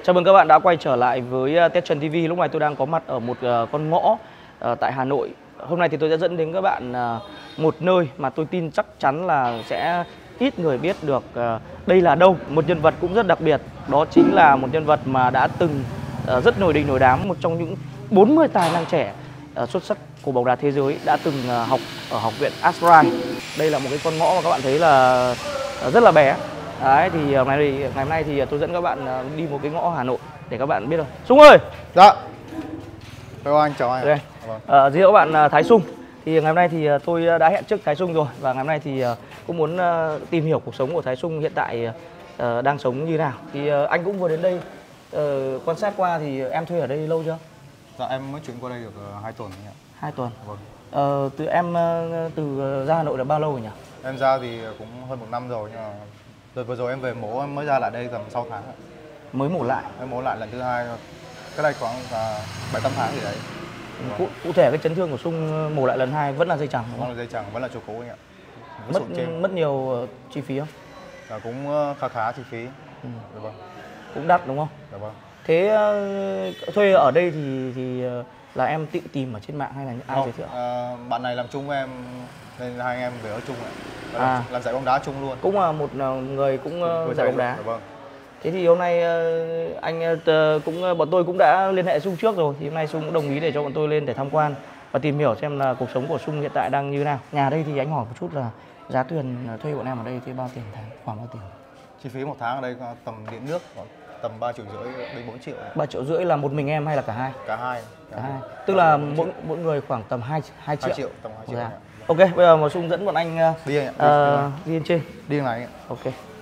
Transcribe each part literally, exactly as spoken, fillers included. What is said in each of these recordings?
Chào mừng các bạn đã quay trở lại với Tết Trần ti vi. Lúc này tôi đang có mặt ở một uh, con ngõ uh, tại Hà Nội. Hôm nay thì tôi sẽ dẫn đến các bạn uh, một nơi mà tôi tin chắc chắn là sẽ ít người biết được uh, đây là đâu. Một nhân vật cũng rất đặc biệt. Đó chính là một nhân vật mà đã từng uh, rất nổi đình nổi đám. Một trong những bốn mươi tài năng trẻ uh, xuất sắc của bóng đá thế giới đã từng uh, học ở học viện Astray. Đây là một cái con ngõ mà các bạn thấy là uh, rất là bé. Đấy, thì ngày nay, ngày hôm nay thì tôi dẫn các bạn đi một cái ngõ Hà Nội để các bạn biết rồi. Sung ơi! Dạ. Chào anh, chào anh. Đây. À, giới thiệu các bạn Thái Sung. Thì ngày hôm nay thì tôi đã hẹn trước Thái Sung rồi. Và ngày hôm nay thì cũng muốn tìm hiểu cuộc sống của Thái Sung hiện tại đang sống như nào. Thì anh cũng vừa đến đây quan sát qua, thì em thuê ở đây lâu chưa? Dạ, em mới chuyển qua đây được hai tuần anh ạ. hai tuần. Vâng. Ờ, từ em từ ra Hà Nội là bao lâu rồi nhỉ? Em ra thì cũng hơn một năm rồi, nhưng mà đợt vừa rồi em về mổ, em mới ra lại đây tầm sáu tháng. Mới mổ lại? Em mổ lại lần thứ hai, cái đây khoảng bảy tám tháng gì đấy. Cụ, cụ thể cái chấn thương của Sung mổ lại lần hai vẫn là dây chằng? Vẫn là dây chằng, vẫn là chỗ cũ anh ạ. Mất mất nhiều chi phí không? Dạ, cũng khá khá chi phí. Ừ. Dạ vâng. Cũng đắt đúng không? Dạ vâng. Thế uh, thuê ở đây thì thì uh, là em tự tìm ở trên mạng hay là ai Không, giới thiệu? À, bạn này làm chung với em nên hai anh em về ở chung ạ. À. Làm, làm giải bóng đá chung luôn. Cũng là một người cũng uh, giải bóng đá. Dạ vâng. Thế thì hôm nay uh, anh uh, cũng bọn tôi cũng đã liên hệ Sung trước rồi, thì hôm nay Sung cũng đồng ý để cho bọn tôi lên để tham quan và tìm hiểu xem là cuộc sống của Sung hiện tại đang như nào. Nhà đây thì anh hỏi một chút là giá tiền thuê bọn em ở đây thì bao tiền tháng, khoảng bao tiền? Chi phí một tháng ở đây tầm điện nước tầm ba triệu rưỡi đến bốn triệu. ba triệu rưỡi là một mình em hay là cả hai? Cả hai. Cả hai. Tức là mỗi mỗi người khoảng tầm hai hai triệu. hai triệu, tầm hai triệu. Dạ. Ok, bây giờ mà Sung dẫn bọn anh đi anh ạ. Uh, đi lên trên. Đi này anh ạ. Ok.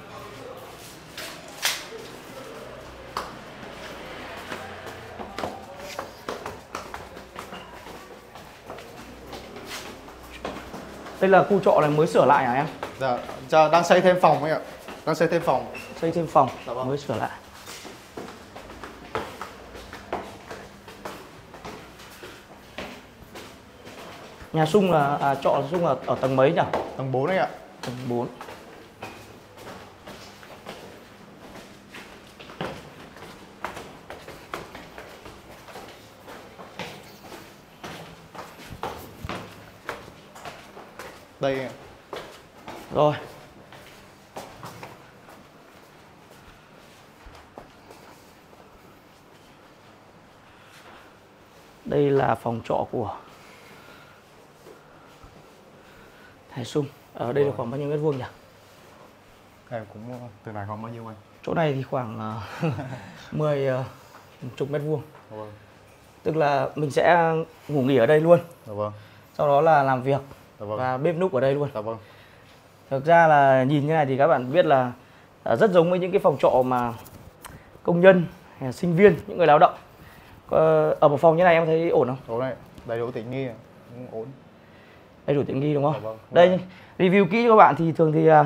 Đây là khu trọ này mới sửa lại hả em? Dạ, đang xây thêm phòng ấy ạ. Đang xây thêm phòng. Xây thêm phòng, dạ vâng. Mới sửa lại. Nhà Sung là à, trọ Sung là ở tầng mấy nhỉ? Tầng bốn ấy ạ. Tầng bốn. Đây. Rồi. Đây là phòng trọ của Thái Sung. Ở đây là khoảng bao nhiêu mét vuông nhỉ? Em cũng từ này khoảng bao nhiêu anh? Chỗ này thì khoảng uh, mười uh, chục mét vuông. Vâng. Tức là mình sẽ ngủ nghỉ ở đây luôn. Dạ vâng. Sau đó là làm việc. Dạ vâng. Và bếp núc ở đây luôn. Dạ vâng. Thực ra là nhìn như này thì các bạn biết là rất giống với những cái phòng trọ mà công nhân, sinh viên, những người lao động. Ở một phòng như này em thấy ổn không? Ổn đấy, đầy đủ tiện nghi, ổn. Đầy đủ tiện nghi đúng không? Dạ vâng. Đây, review kỹ cho các bạn thì thường thì uh,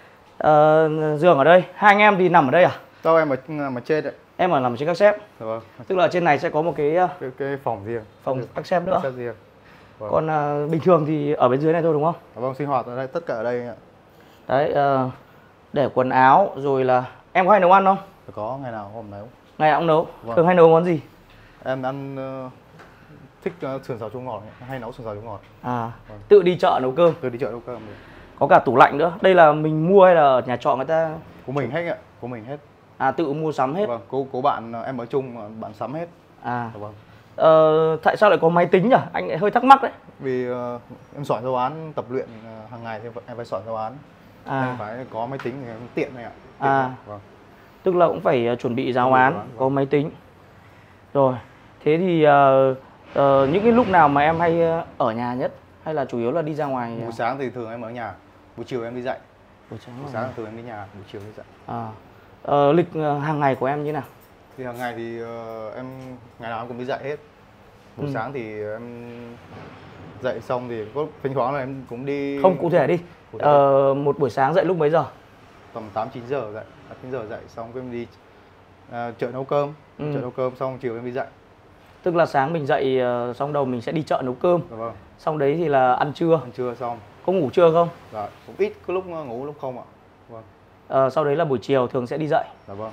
uh, giường ở đây. Hai anh em thì nằm ở đây à? Đâu em ở mà trên đấy. Em ở nằm trên các xếp. Dạ vâng. Tức là trên này sẽ có một cái uh, cái, cái phòng riêng. Phòng các xếp nữa. Xếp riêng. Vâng. Còn uh, bình thường thì ở bên dưới này thôi đúng không? Dạ vâng, sinh hoạt ở đây, tất cả ở đây ạ. Đấy, uh, để quần áo rồi là em có hay nấu ăn không? Có, ngày nào hôm nấu. Ngày nào cũng nấu. Vâng. Thường hay nấu món gì? Em ăn uh, thích uh, sườn xào chua ngọt, hay nấu sườn xào chua ngọt. À, vâng. Tự đi chợ nấu cơm. Tự đi chợ nấu cơm. Có cả tủ lạnh nữa. Đây là mình mua hay là ở nhà trọ người ta? Của mình hết ạ, của mình hết. À, tự mua sắm hết. Vâng, cô cô bạn em ở chung, bạn sắm hết. À. Vâng. Ờ, tại sao lại có máy tính nhỉ? Anh lại hơi thắc mắc đấy. Vì uh, em soạn giáo án, tập luyện uh, hàng ngày thì em phải soạn giáo án. À. Em phải có máy tính thì em tiện này ạ. Tiện à. Này. Vâng. Tức là cũng phải uh, chuẩn bị giáo án, vâng. Có máy tính. Rồi, thế thì uh, uh, những cái lúc nào mà em hay ở nhà nhất? Hay là chủ yếu là đi ra ngoài? Buổi sáng thì thường em ở nhà, buổi chiều em đi dạy. Buổi sáng, buổi sáng thường em đi nhà, buổi chiều đi dạy. À. Uh, lịch uh, hàng ngày của em như thế nào? Thì hàng ngày thì uh, em ngày nào em cũng đi dạy hết. Buổi ừ. sáng thì em dạy xong thì có thỉnh thoảng là em cũng đi. Không, cụ thể đi. Cụ thể uh, một buổi sáng dạy lúc mấy giờ? Tầm tám chín giờ dạy, tám chín giờ dạy xong em đi uh, chợ nấu cơm, ừ. chợ nấu cơm xong chiều em đi dạy. Tức là sáng mình dậy uh, xong đầu mình sẽ đi chợ nấu cơm. Dạ vâng. Xong đấy thì là ăn trưa. Ăn trưa xong. Có ngủ trưa không? Dạ, cũng ít, có lúc ngủ lúc không ạ. Vâng. Uh, sau đấy là buổi chiều thường sẽ đi dạy. Dạ vâng.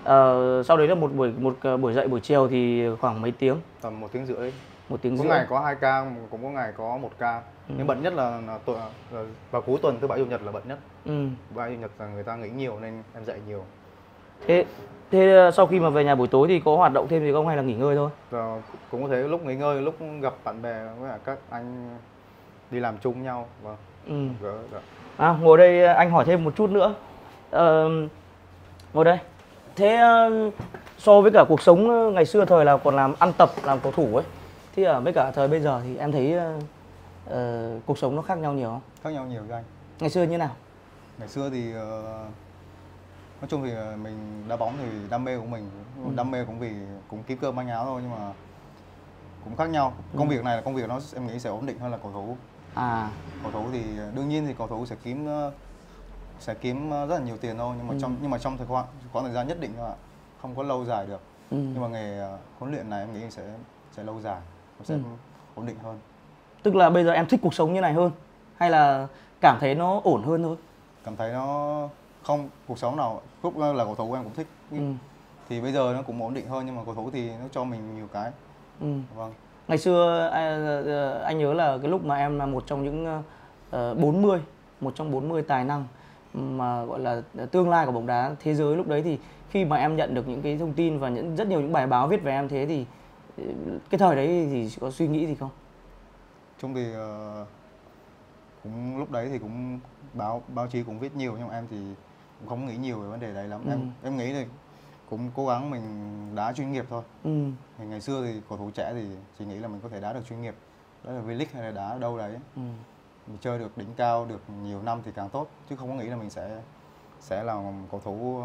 Ờ, sau đấy là một buổi một ờ, buổi dạy buổi chiều thì khoảng mấy tiếng? Tầm một tiếng rưỡi. Một tiếng Có rưỡi. ngày có hai ca, cũng có ngày có một ca. Ừ. Nhưng bận nhất là, là, tuần, là vào cuối tuần thứ bảy chủ nhật là bận nhất. Ừ. Thứ bảy chủ nhật là người ta nghỉ nhiều nên em dạy nhiều. Thế thế ờ, sau khi mà về nhà buổi tối thì có hoạt động thêm gì không hay là nghỉ ngơi thôi? Rồi cũng có thể lúc nghỉ ngơi, lúc gặp bạn bè với cả các anh đi làm chung với nhau. Vâng. Ừ. Gỡ, dạ. À, ngồi đây anh hỏi thêm một chút nữa. Ờ, ngồi đây. Thế ờ, so với cả cuộc sống ngày xưa thời là còn làm ăn tập, làm cầu thủ ấy, thì ở với cả thời bây giờ thì em thấy ờ, ờ, cuộc sống nó khác nhau nhiều không? Khác nhau nhiều với anh. Ngày xưa như nào? Ngày xưa thì uh, nói chung thì mình đá bóng thì đam mê của mình, Ừ. đam mê cũng vì cũng kiếm cơm manh áo thôi, nhưng mà cũng khác nhau. Công Ừ. việc này là công việc nó em nghĩ sẽ ổn định hơn là cầu thủ. À. Cầu thủ thì đương nhiên thì cầu thủ sẽ kiếm sẽ kiếm rất là nhiều tiền thôi, nhưng mà Ừ. trong nhưng mà trong thời khoảng khoảng thời gian nhất định thôi ạ, không có lâu dài được. Ừ. Nhưng mà nghề huấn luyện này em nghĩ sẽ sẽ lâu dài, nó sẽ Ừ. ổn định hơn. Tức là bây giờ em thích cuộc sống như này hơn hay là cảm thấy nó ổn hơn thôi? Cảm thấy nó không, cuộc sống nào lúc là cầu thủ em cũng thích. Ừ. Thì bây giờ nó cũng ổn định hơn, nhưng mà cầu thủ thì nó cho mình nhiều cái. Ừ. Vâng. Ngày xưa anh nhớ là cái lúc mà em là một trong những uh, bốn mươi, một trong bốn mươi tài năng mà gọi là tương lai của bóng đá thế giới lúc đấy, thì khi mà em nhận được những cái thông tin và những rất nhiều những bài báo viết về em thế thì cái thời đấy thì có suy nghĩ gì không? Chung thì uh, cũng lúc đấy thì cũng báo báo chí cũng viết nhiều, nhưng mà em thì cũng không nghĩ nhiều về vấn đề đấy lắm. Ừ. Em em nghĩ thì cũng cố gắng mình đá chuyên nghiệp thôi. Ừ. Thì ngày xưa thì cầu thủ trẻ thì chỉ nghĩ là mình có thể đá được chuyên nghiệp, đó là V-League hay là đá ở đâu đấy. Ừ. Mình chơi được đỉnh cao được nhiều năm thì càng tốt, chứ không có nghĩ là mình sẽ sẽ là cầu thủ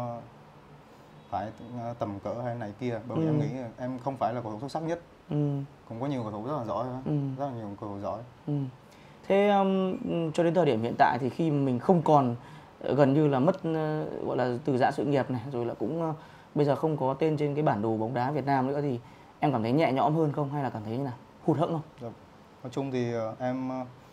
phải tầm cỡ hay này kia. Bởi vì ừ. em nghĩ em không phải là cầu thủ xuất sắc nhất. Ừ. Cũng có nhiều cầu thủ rất là giỏi, ừ. rất là nhiều cầu thủ giỏi. Ừ. Thế um, cho đến thời điểm hiện tại thì khi mình không còn gần như là mất uh, gọi là từ giã sự nghiệp này, rồi là cũng uh, bây giờ không có tên trên cái bản đồ bóng đá Việt Nam nữa, thì em cảm thấy nhẹ nhõm hơn không hay là cảm thấy như nào, hụt hẫng không? Dạ. Nói chung thì uh, em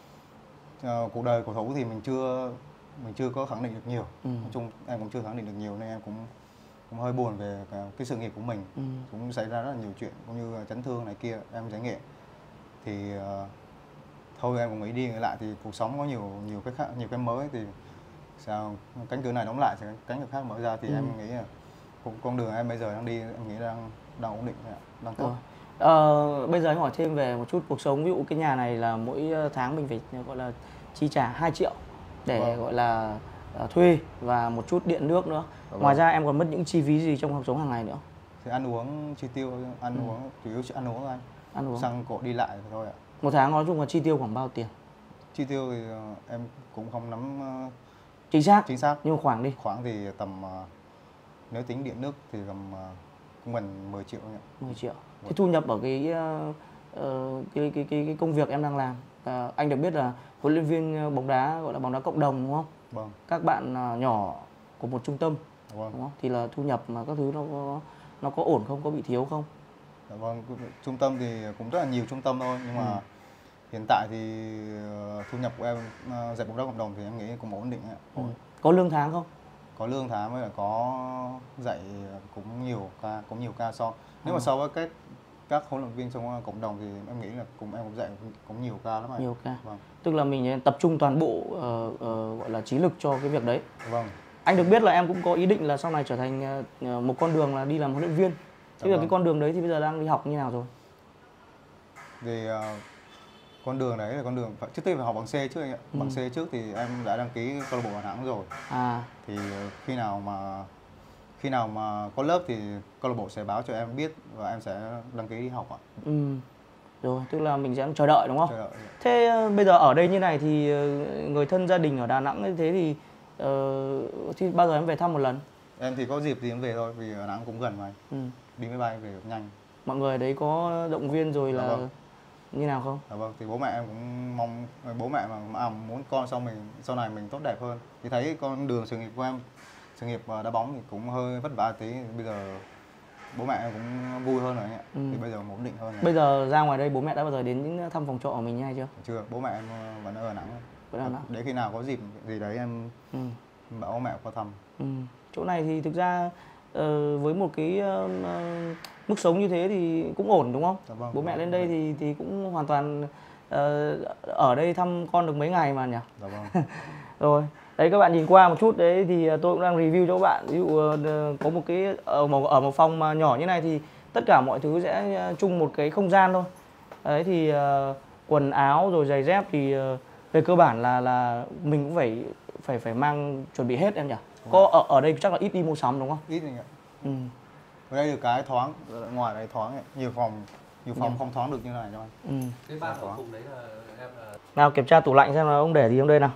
uh, cuộc đời cầu thủ thì mình chưa mình chưa có khẳng định được nhiều. Ừ. Nói chung em cũng chưa khẳng định được nhiều nên em cũng cũng hơi buồn về cái sự nghiệp của mình. Ừ. Cũng xảy ra rất là nhiều chuyện cũng như chấn thương này kia, em giải nghệ thì uh, thôi em cũng nghĩ đi nghĩ lại thì cuộc sống có nhiều nhiều cái khác, nhiều cái mới, thì sao cánh cửa này đóng lại thì cánh cửa khác mở ra, thì ừ. em nghĩ là con đường em bây giờ đang đi em nghĩ đang đang ổn định, đang tốt. Ờ, bây giờ anh hỏi thêm về một chút cuộc sống, ví dụ cái nhà này là mỗi tháng mình phải gọi là chi trả hai triệu để vâng. gọi là uh, thuê và một chút điện nước nữa. Vâng. Ngoài ra em còn mất những chi phí gì trong cuộc sống hàng ngày nữa? Thì ăn uống chi tiêu, ăn ừ. uống chủ yếu ăn uống thôi anh. Ăn uống. Xăng cộ đi lại thôi ạ. Một tháng nói chung là chi tiêu khoảng bao tiền? Chi tiêu thì uh, em cũng không nắm uh, chính xác. Chính xác. Nhưng mà khoảng đi. Khoảng thì tầm uh, nếu tính điện nước thì tầm uh, cũng gần mười triệu nhỉ. mười triệu. Thế thu nhập ở cái, uh, cái, cái cái cái công việc em đang làm, uh, anh được biết là huấn luyện viên bóng đá gọi là bóng đá cộng đồng đúng không? Vâng. Các bạn uh, nhỏ của một trung tâm. Vâng. Đúng không? Thì là thu nhập mà các thứ nó có nó có ổn không, có bị thiếu không? Dạ vâng, trung tâm thì cũng rất là nhiều trung tâm thôi, nhưng mà ừ. hiện tại thì thu nhập của em uh, dạy bóng đá cộng đồng thì em nghĩ cũng ổn định ạ. Ừ. Có lương tháng không? Có lương tháng với là có dạy cũng nhiều ca, cũng nhiều ca so. Nếu à. mà so với các các huấn luyện viên trong cộng đồng thì em nghĩ là cùng em cũng dạy cũng nhiều ca lắm ạ. Nhiều ca. Vâng. Tức là mình tập trung toàn bộ uh, uh, gọi là trí lực cho cái việc đấy. Vâng. Anh được biết là em cũng có ý định là sau này trở thành uh, một con đường là đi làm huấn luyện viên. Thế là cái con đường đấy thì bây giờ đang đi học như nào rồi? Thì uh, con đường đấy là con đường phải, trước tiên phải học bằng C trước anh ạ. Ừ. Bằng C trước thì em đã đăng ký câu lạc bộ Đà Nẵng rồi. À. Thì khi nào mà khi nào mà có lớp thì câu lạc bộ sẽ báo cho em biết và em sẽ đăng ký đi học ạ. Ừ. Rồi, tức là mình sẽ chờ đợi đúng không? Chờ đợi. Thế uh, bây giờ ở đây như này thì uh, người thân gia đình ở Đà Nẵng như thế thì uh, thì bao giờ em về thăm một lần? Em thì có dịp thì em về thôi, vì Đà Nẵng cũng gần mà. Ừ. Đi máy bay về được nhanh. Mọi người đấy có động viên rồi là vâng. như nào không? Dạ vâng, thì bố mẹ em cũng mong bố mẹ mà à, muốn con sau mình sau này mình tốt đẹp hơn. Thì thấy con đường sự nghiệp của em, sự nghiệp đá bóng thì cũng hơi vất vả tí. Bây giờ bố mẹ em cũng vui hơn rồi ạ. Ừ. Thì bây giờ ổn định hơn rồi. Bây giờ ra ngoài đây bố mẹ đã bao giờ đến thăm phòng trọ của mình hay chưa? Chưa, bố mẹ em vẫn ở Đà Nẵng. Ở Đà Nẵng. Để khi nào có dịp gì đấy em ừ. bảo bố mẹ qua thăm. Ừ. Chỗ này thì thực ra ờ, với một cái ờ, mức sống như thế thì cũng ổn đúng không? Dạ vâng. Bố mẹ lên đây thì thì cũng hoàn toàn ờ, ở đây thăm con được mấy ngày mà nhỉ? Dạ vâng. Rồi, đấy các bạn nhìn qua một chút đấy thì tôi cũng đang review cho các bạn. Ví dụ ờ, có một cái ở một ở một phòng mà nhỏ như này thì tất cả mọi thứ sẽ chung một cái không gian thôi. Đấy thì ờ, quần áo rồi giày dép thì ờ, về cơ bản là là mình cũng phải phải phải mang chuẩn bị hết em nhỉ? Có ở ở đây chắc là ít đi mua sắm đúng không? Ít anh ạ. Ừ. Ở đây được cái thoáng, ngoài đây thoáng ấy. Nhiều phòng, nhiều phòng Dạ. không thoáng được như này đâu anh. Ừ. Cái bạn ở cùng đấy là em là Nào kiểm tra tủ lạnh xem là ông để gì trong đây nào.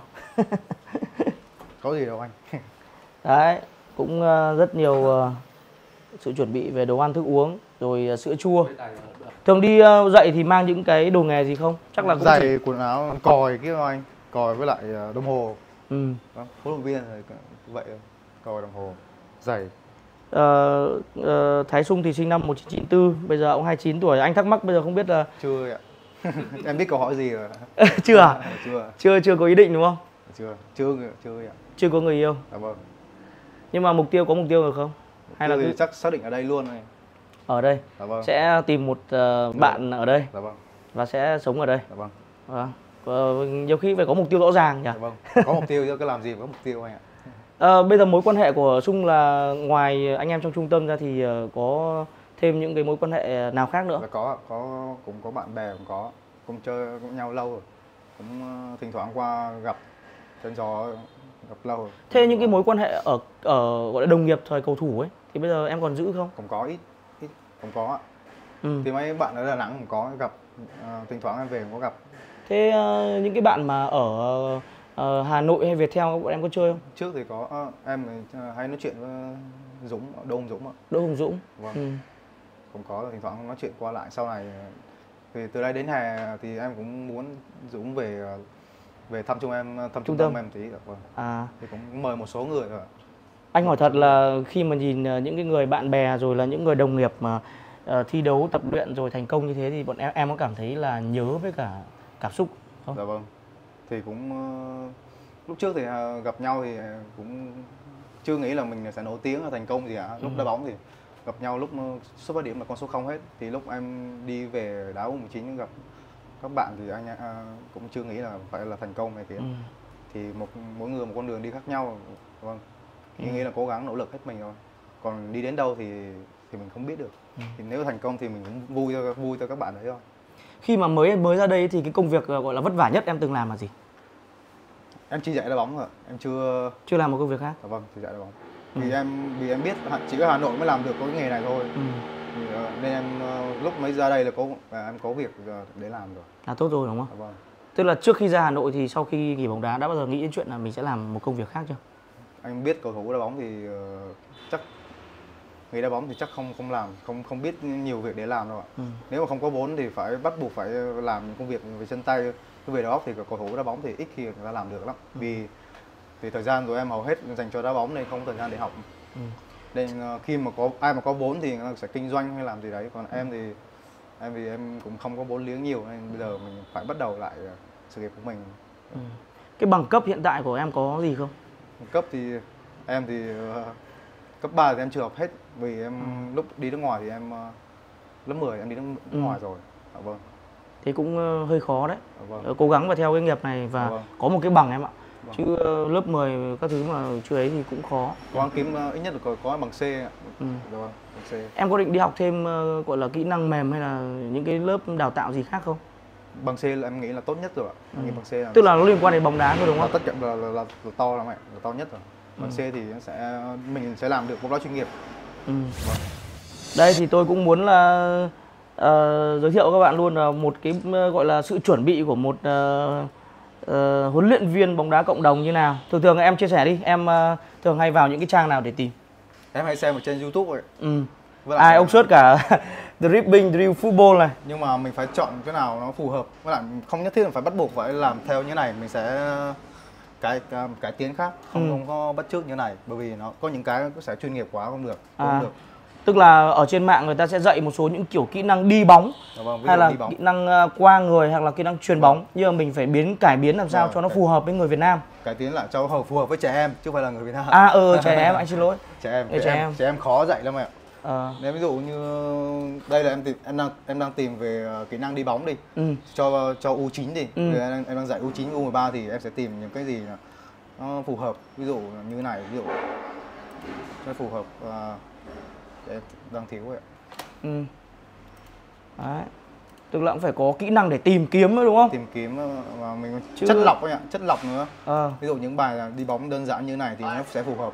Có gì đâu anh. Đấy, cũng ờ, rất nhiều ờ, sự chuẩn bị về đồ ăn thức uống rồi ờ, sữa chua. bên này là Thường đi ờ, dậy thì mang những cái đồ nghề gì không? Chắc là cũng chỉ... Giày, quần áo, còi kia thôi anh. Còi với lại ờ, đồng hồ. Ừ. Vâng, huấn luyện viên thì vậy thôi. Còi, đồng hồ, giày. Ờ, ờ, Thái Sung thì sinh năm một chín chín tư, bây giờ ông hai mươi chín tuổi. Anh thắc mắc bây giờ không biết là Chưa ạ. Em biết câu hỏi gì rồi. chưa à? Chưa, Chưa chưa có ý định đúng không? chưa, chưa, chưa ạ. Chưa có người yêu. Dạ vâng. Nhưng mà mục tiêu có mục tiêu được không? Hay là Tôi thì cứ chắc xác định ở đây luôn này. ở đây Dạ vâng. sẽ tìm một ờ, bạn ở đây Dạ vâng. và sẽ sống ở đây. Dạ vâng. Vâng. Ờ, nhiều khi phải có mục tiêu rõ ràng nhỉ. Dạ vâng. Có mục tiêu chứ cứ làm gì có mục tiêu anh ạ. Ờ, bây giờ mối quan hệ của Sung là ngoài anh em trong trung tâm ra thì ờ, có thêm những cái mối quan hệ nào khác nữa? Là có, có cũng có bạn bè cũng có, cũng chơi cũng nhau lâu rồi, cũng ờ, thỉnh thoảng qua gặp chân gió gặp lâu rồi. Thế những cái mối quan hệ ở ở gọi là đồng nghiệp thời cầu thủ ấy thì bây giờ em còn giữ không? Cũng có ít, ít cũng có ạ. Ừ. Thì mấy bạn ở Đà Nẵng cũng có gặp, ờ, thỉnh thoảng em về cũng có gặp. Thế ờ, những cái bạn mà ở ờ, Hà Nội hay Viettel bọn em có chơi không? Trước thì có ờ, em thì, ờ, hay nói chuyện với Dũng, Đô Hùng Dũng ạ. Đỗ Hùng Dũng. Vâng. Ừ. Cũng có thỉnh thoảng nói chuyện qua lại. Sau này thì từ đây đến hè thì em cũng muốn Dũng về ờ, về thăm chung em, thăm Trung trung tâm. tâm em tí. Vâng. À, Thì cũng mời một số người rồi ạ. anh hỏi thật là khi mà nhìn ờ, những cái người bạn bè rồi là những người đồng nghiệp mà ờ, thi đấu tập luyện rồi thành công như thế thì bọn em em có cảm thấy là nhớ với cả cảm xúc không? Dạ vâng. Thì cũng ờ, lúc trước thì ờ, gặp nhau thì cũng chưa nghĩ là mình sẽ nổi tiếng hay thành công gì cả. Lúc Ừ. đá bóng thì gặp nhau lúc ờ, xuất phát điểm là con số không hết. Thì lúc em đi về đá u mười chín gặp các bạn thì anh ờ, cũng chưa nghĩ là phải là thành công này kia. Ừ. Thì một mỗi người một con đường đi khác nhau. Vâng. Ừ. Chỉ nghĩ là cố gắng nỗ lực hết mình thôi. Còn đi đến đâu thì thì mình không biết được. Ừ. Thì nếu thành công thì mình cũng vui cho vui cho các bạn đấy thôi. Khi mà mới mới ra đây thì cái công việc ờ, gọi là vất vả nhất em từng làm là gì? Em chỉ dạy đá bóng thôi, em chưa Chưa làm một công việc khác. dạ vâng, chỉ dạy đá bóng. Ừ. Vì em vì em biết chỉ có Hà Nội mới làm được có cái nghề này thôi. Ừ. Thì, ờ, nên em ờ, lúc mới ra đây là có à, em có việc ờ, để làm rồi. Là tốt rồi đúng không? Dạ vâng. Tức là trước khi ra Hà Nội thì sau khi nghỉ bóng đá đã bao giờ nghĩ đến chuyện là mình sẽ làm một công việc khác chưa? Anh biết cầu thủ đá bóng thì ờ, chắc nghề đá bóng thì chắc không không làm, không không biết nhiều việc để làm đâu ạ. Ừ. Nếu mà không có vốn thì phải bắt buộc phải làm những công việc về chân tay. Cái về đó thì cầu thủ đá bóng thì ít khi người ta làm được lắm. Ừ. Vì vì thời gian của em hầu hết dành cho đá bóng nên không có thời gian để học. Ừ. Nên ờ, khi mà có ai mà có vốn thì người ta sẽ kinh doanh hay làm gì đấy. Còn em thì em thì em cũng không có vốn liếng nhiều nên bây giờ mình phải bắt đầu lại ờ, sự nghiệp của mình. Ừ. Cái bằng cấp hiện tại của em có gì không? Cấp thì em thì ờ, cấp ba thì em chưa học hết vì em Ừ. lúc đi nước ngoài thì em ờ, lớp mười em đi nước Ừ. ngoài rồi. Dạ vâng. Thế cũng ờ, hơi khó đấy. Dạ vâng. Ờ, Cố gắng và theo cái nghiệp này và Dạ vâng. có một cái bằng em ạ. Vâng. Chứ ờ, lớp mười các thứ mà chưa ấy thì cũng khó. Cố gắng kiếm ờ, ít nhất là có, có bằng C ạ. Ừ. Dạ vâng, bằng C. Em có định đi học thêm ờ, gọi là kỹ năng mềm hay là những cái lớp đào tạo gì khác không? Bằng C là em nghĩ là tốt nhất rồi ạ. Em nghĩ Ừ. bằng C là Tức là nó liên quan đến bóng đá thôi đúng là không? tất cả là, là, là, là to lắm ạ, là to nhất rồi. Bằng Ừ. C thì nó sẽ mình sẽ làm được bóng đá chuyên nghiệp. Ừ. Vâng. Đây thì tôi cũng muốn là ờ, giới thiệu các bạn luôn là một cái ờ, gọi là sự chuẩn bị của một ờ, ờ, huấn luyện viên bóng đá cộng đồng như nào. Thường thường em chia sẻ đi, em ờ, thường hay vào những cái trang nào để tìm? Em hay xem ở trên YouTube rồi. Ừ. Với lại- Ai ông search cả dribbling, drill football này. Nhưng mà mình phải chọn cái nào nó phù hợp. Với lại không nhất thiết là phải bắt buộc phải làm theo như này, mình sẽ cái cái, cái tiến khác, không Ừ. không có bắt chước như này, bởi vì nó có những cái nó sẽ chuyên nghiệp quá không được, À. không được. Tức là ở trên mạng người ta sẽ dạy một số những kiểu kỹ năng đi bóng, Dạ vâng, ví hay dụ là đi bóng. kỹ năng ờ, qua người, hoặc là kỹ năng chuyền Vâng. bóng, nhưng mà mình phải biến cải biến làm sao Vâng, cho nó cái- phù hợp với người Việt Nam. Cải tiến lại cho hợp phù hợp với trẻ em chứ không phải là người Việt Nam. À ừ, trẻ em, anh xin lỗi. Trẻ em, Để trẻ, trẻ em, em. trẻ em khó dạy lắm ạ. Ờ, Nếu ví dụ như đây là em tìm, em đang em đang tìm về ờ, kỹ năng đi bóng đi, ừ, cho cho u chín đi. Ừ. Thì em, đang- em đang dạy u chín u mười ba thì em sẽ tìm những cái gì nó phù hợp, ví dụ như thế này, ví dụ nó phù hợp ờ, để em đang thiếu vậy ạ. ừ. Đấy. Tức là cũng phải có kỹ năng để tìm kiếm nữa đúng không? Tìm kiếm ờ, và mình Chứ- chất lọc ấy ạ, chất lọc nữa. Ờ, Ví dụ những bài là đi bóng đơn giản như này thì nó sẽ phù hợp.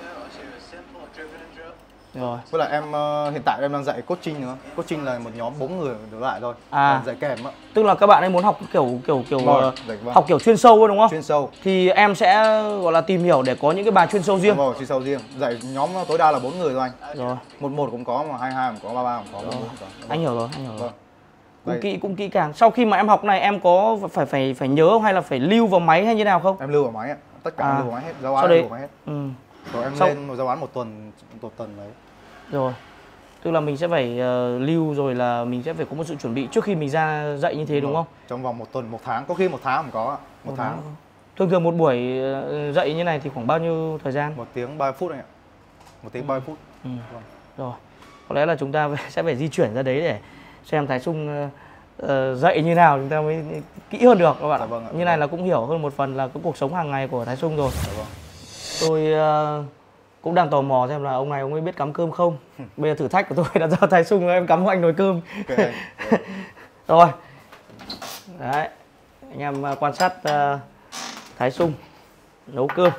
rồi. Với lại em ờ, hiện tại em đang dạy coaching nữa. Coaching là một nhóm bốn người trở lại thôi. À. Và dạy kèm á. Tức là các bạn ấy muốn học kiểu kiểu kiểu Vâng, ờ, dạy vâng. học kiểu chuyên sâu ấy, đúng không? Chuyên sâu. Thì em sẽ gọi là tìm hiểu để có những cái bài chuyên sâu riêng. Đúng rồi, chuyên sâu riêng. Dạy nhóm tối đa là bốn người thôi anh. Rồi, Một một cũng có, mà hai hai cũng có, ba ba cũng có, bốn bốn cũng có. anh hiểu rồi, anh hiểu rồi. Vâng. Cũng Đây, kỹ cũng kỹ càng. Sau khi mà em học này em có phải phải phải nhớ không, hay là phải lưu vào máy hay như nào không? em lưu vào máy ạ. Tất cả À. em lưu vào máy hết, giáo Sau án đấy- em lưu vào máy hết. Ừ, Rồi em Sau- lên một giáo án một tuần, một tuần đấy. rồi. Tức là mình sẽ phải ờ, lưu, rồi là mình sẽ phải có một sự chuẩn bị trước khi mình ra dạy như thế đúng không? Trong vòng một tuần, một tháng, có khi một tháng cũng có ạ. Một tháng, Thường thường một buổi ờ, dạy như này thì khoảng bao nhiêu thời gian? một tiếng ba mươi phút anh ạ. Một tiếng ba mươi phút. Ừ. Vâng. Rồi. Có lẽ là chúng ta sẽ phải di chuyển ra đấy để xem Thái Sung ờ, ờ, dạy như nào chúng ta mới kỹ hơn được các bạn Dạ ạ. vâng ạ. Như này là cũng hiểu hơn một phần là cái cuộc sống hàng ngày của Thái Sung rồi. Dạ vâng. Tôi ờ, cũng đang tò mò xem là ông này ông ấy biết cắm cơm không. Bây giờ thử thách của tôi đã giao Thái Sung em cắm cho anh nồi cơm. Ok anh. Vâng. Rồi. Đấy. Anh em ờ, quan sát ờ, Thái Sung nấu cơm.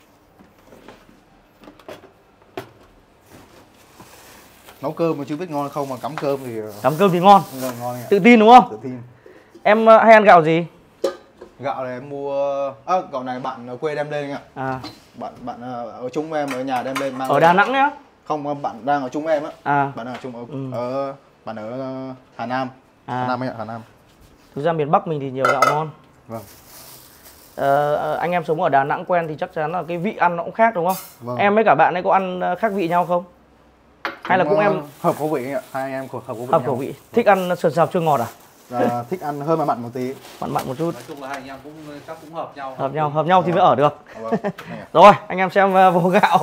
Nấu cơm mà chưa biết ngon hay không mà cắm cơm thì ờ, Cắm cơm thì ngon. ngon ngon anh ạ. Tự tin đúng không? Tự tin. Em ờ, hay ăn gạo gì? Gạo này em mua, à, gạo này bạn ở quê đem lên anh ạ. À, Bạn bạn ờ, ở chung với em ở nhà đem lên mang ở lên. Đà Nẵng nhá. Không, bạn đang ở chung với em á. À, Bạn đang ở chung ở, Ừ. ở bạn ở ờ, Hà Nam. À. Hà Nam anh ạ, Hà Nam. thực ra miền Bắc mình thì nhiều gạo ngon. Vâng. Ờ, ờ, anh em sống ở Đà Nẵng quen thì chắc chắn là cái vị ăn nó cũng khác đúng không? Vâng. Em với cả bạn ấy có ăn ờ, khác vị nhau không? Hay là cũng ờ, em hợp khẩu vị anh ạ. Hai anh em hợp khẩu vị. hợp nhau. khẩu vị, thích ăn sườn xào chua ngọt à? Và thích ăn hơi mặn mặn một tí. Mặn mặn một chút, nói chung là hai anh em cũng chắc cũng hợp nhau. hợp nhau, hợp nhau thì mới ở được. À, vâng. Anh ạ. Rồi, anh em xem ờ, vô gạo.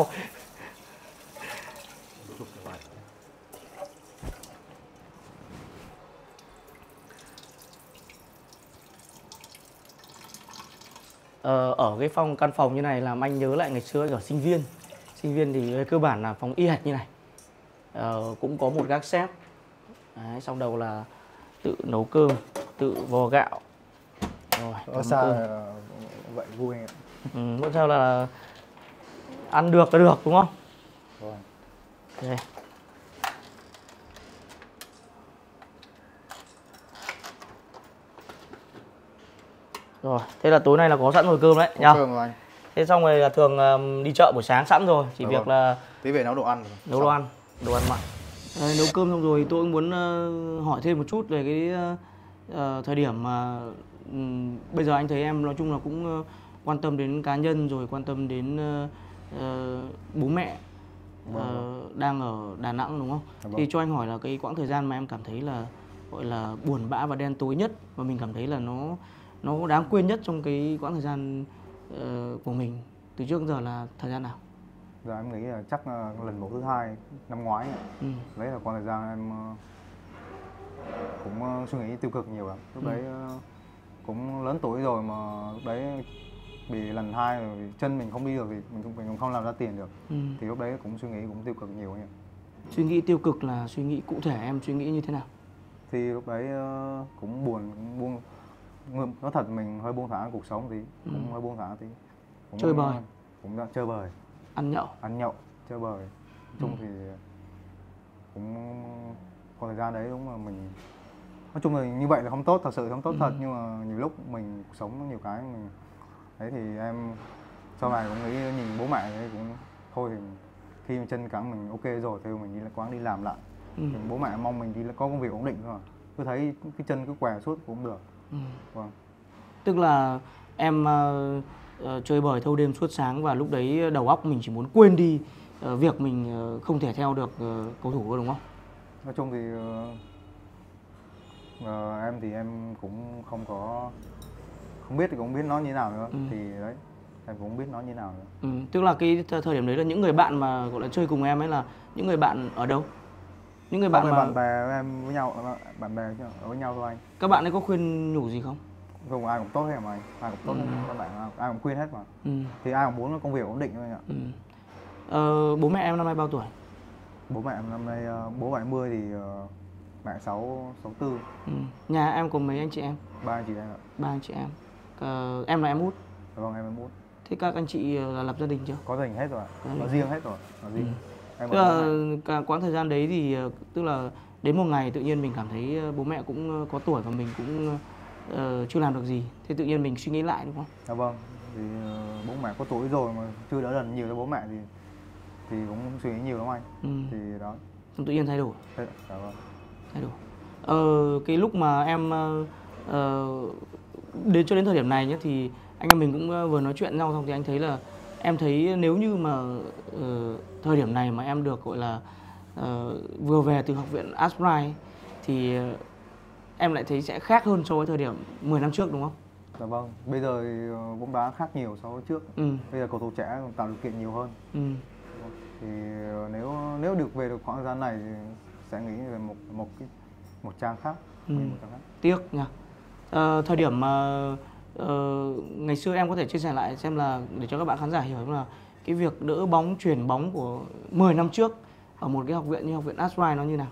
Ờ, ở cái phòng căn phòng như này làm anh nhớ lại ngày xưa anh ở sinh viên. Sinh viên thì về cơ bản là phòng y hệt như này. Ờ, cũng có một gác xếp. Đấy, xong đầu là tự nấu cơm, tự vo gạo. Rồi, Ở cắm xa cơm. ờ, vậy vui anh ạ. Ừ, miễn sao là ăn được là được đúng không? Vâng. Đây. Rồi, thế là tối nay là có sẵn nồi cơm đấy Có nhá. cơm rồi anh. Thế xong rồi là thường ờm, đi chợ buổi sáng sẵn rồi, chỉ Dạ việc vâng. là Tí về nấu đồ ăn rồi. nấu đồ ăn, đồ ăn mặn. Đấy, nấu cơm xong rồi tôi cũng muốn ờ, hỏi thêm một chút về cái ờ, ờ, thời điểm mà ừm, bây giờ anh thấy em nói chung là cũng ờ, quan tâm đến cá nhân, rồi quan tâm đến ờ, ờ, bố mẹ ờ, đang ở Đà Nẵng đúng không? Dạ vâng. Thì cho anh hỏi là cái quãng thời gian mà em cảm thấy là gọi là buồn bã và đen tối nhất, và mình cảm thấy là nó nó đáng quên nhất trong cái quãng thời gian ờ, của mình từ trước đến giờ là thời gian nào? Giờ em nghĩ là chắc là lần bầu thứ hai năm ngoái ạ. Ừ. Đấy là khoảng thời gian em ờ, cũng ờ, suy nghĩ tiêu cực nhiều lắm. Lúc Ừ. đấy ờ, cũng lớn tuổi rồi mà lúc đấy bị lần hai rồi, chân mình không đi được vì mình không, mình cũng không làm ra tiền được. Ừ. Thì lúc đấy cũng suy nghĩ cũng tiêu cực nhiều anh ạ. Suy nghĩ tiêu cực là suy nghĩ cụ thể, em suy nghĩ như thế nào? Thì lúc đấy ờ, cũng buồn, cũng buông, Ngược- nói thật mình hơi buông thả cuộc sống thì cũng Ừ. hơi buông thả tí. Cũng, Chơi bời. Cũng đã chơi bời, Ăn nhậu. ăn nhậu, chơi bời. Nói chung Ừ. thì cũng khoảng thời gian đấy đúng là mình, nói chung là như vậy là không tốt, thật sự không tốt Ừ. thật, nhưng mà nhiều lúc mình cuộc sống nó nhiều cái mình đấy thì em sau này cũng nghĩ nhìn bố mẹ đấy cũng thôi thì khi mà chân cẳng mình ok rồi thì mình đi quán đi làm lại. Ừ. Thì bố mẹ mong mình đi có công việc ổn định thôi, cứ thấy cái chân cứ què suốt cũng được. Ừ. Vâng. Tức là em ờ, ờ, chơi bời thâu đêm suốt sáng, và lúc đấy đầu óc mình chỉ muốn quên đi ờ, việc mình ờ, không thể theo được ờ, cầu thủ đúng không? Nói chung thì uh, em thì em cũng không có không biết thì cũng không biết nói như thế nào nữa. Ừ. Thì đấy em cũng không biết nói như thế nào nữa. Ừ, tức là cái thời điểm đấy là những người bạn mà gọi là chơi cùng em ấy là những người bạn ở đâu? Những người bạn người mà bạn bè em với nhau, bạn bè ở với nhau thôi anh. Các bạn ấy có khuyên nhủ gì không? Không, ai cũng tốt hết mà anh, ai cũng tốt ừ. hết, các bạn ai cũng khuyên hết mà. Ừ. Thì ai cũng muốn công việc ổn định thôi anh ạ. Ừ. Ờ, bố mẹ em năm nay bao tuổi? Bố mẹ em năm nay bố bảy mươi thì uh, mẹ sáu sáu tư. Ừ. Nhà em có mấy anh chị em? Ba anh chị em ạ. Ba anh chị em. Ờ, em là em út? Vâng, em em út. Thế các anh chị là lập gia đình chưa? Có gia đình hết rồi ạ. Có riêng hết rồi. Có riêng. Ừ. Em tức là cả quãng thời gian đấy thì tức là đến một ngày tự nhiên mình cảm thấy bố mẹ cũng có tuổi và mình cũng uh, chưa làm được gì. Thế tự nhiên mình suy nghĩ lại đúng không? Dạ vâng. Thì uh, bố mẹ có tuổi rồi mà chưa đỡ đần nhiều cho bố mẹ thì thì cũng suy nghĩ nhiều lắm anh. Ừ. Thì đó. Xong tự nhiên thay đổi. Dạ vâng. Thay đổi. Ờ, cái lúc mà em uh, đến cho đến thời điểm này nhé thì anh em mình cũng vừa nói chuyện nhau xong thì anh thấy là em thấy nếu như mà uh, thời điểm này mà em được gọi là uh, vừa về từ học viện Aspride thì uh, em lại thấy sẽ khác hơn so với thời điểm mười năm trước đúng không? Dạ vâng, bây giờ thì bóng đá khác nhiều so với trước. Ừ. Bây giờ cầu thủ trẻ tạo điều kiện nhiều hơn. Ừ. Thì nếu nếu được về được khoảng thời gian này thì sẽ nghĩ về một một cái một trang khác. Ừ. Một trang khác. Tiếc nha. À, thời điểm mà uh, ngày xưa em có thể chia sẻ lại xem là để cho các bạn khán giả hiểu là cái việc đỡ bóng, chuyển bóng của mười năm trước ở một cái học viện như học viện Aspride nó như nào?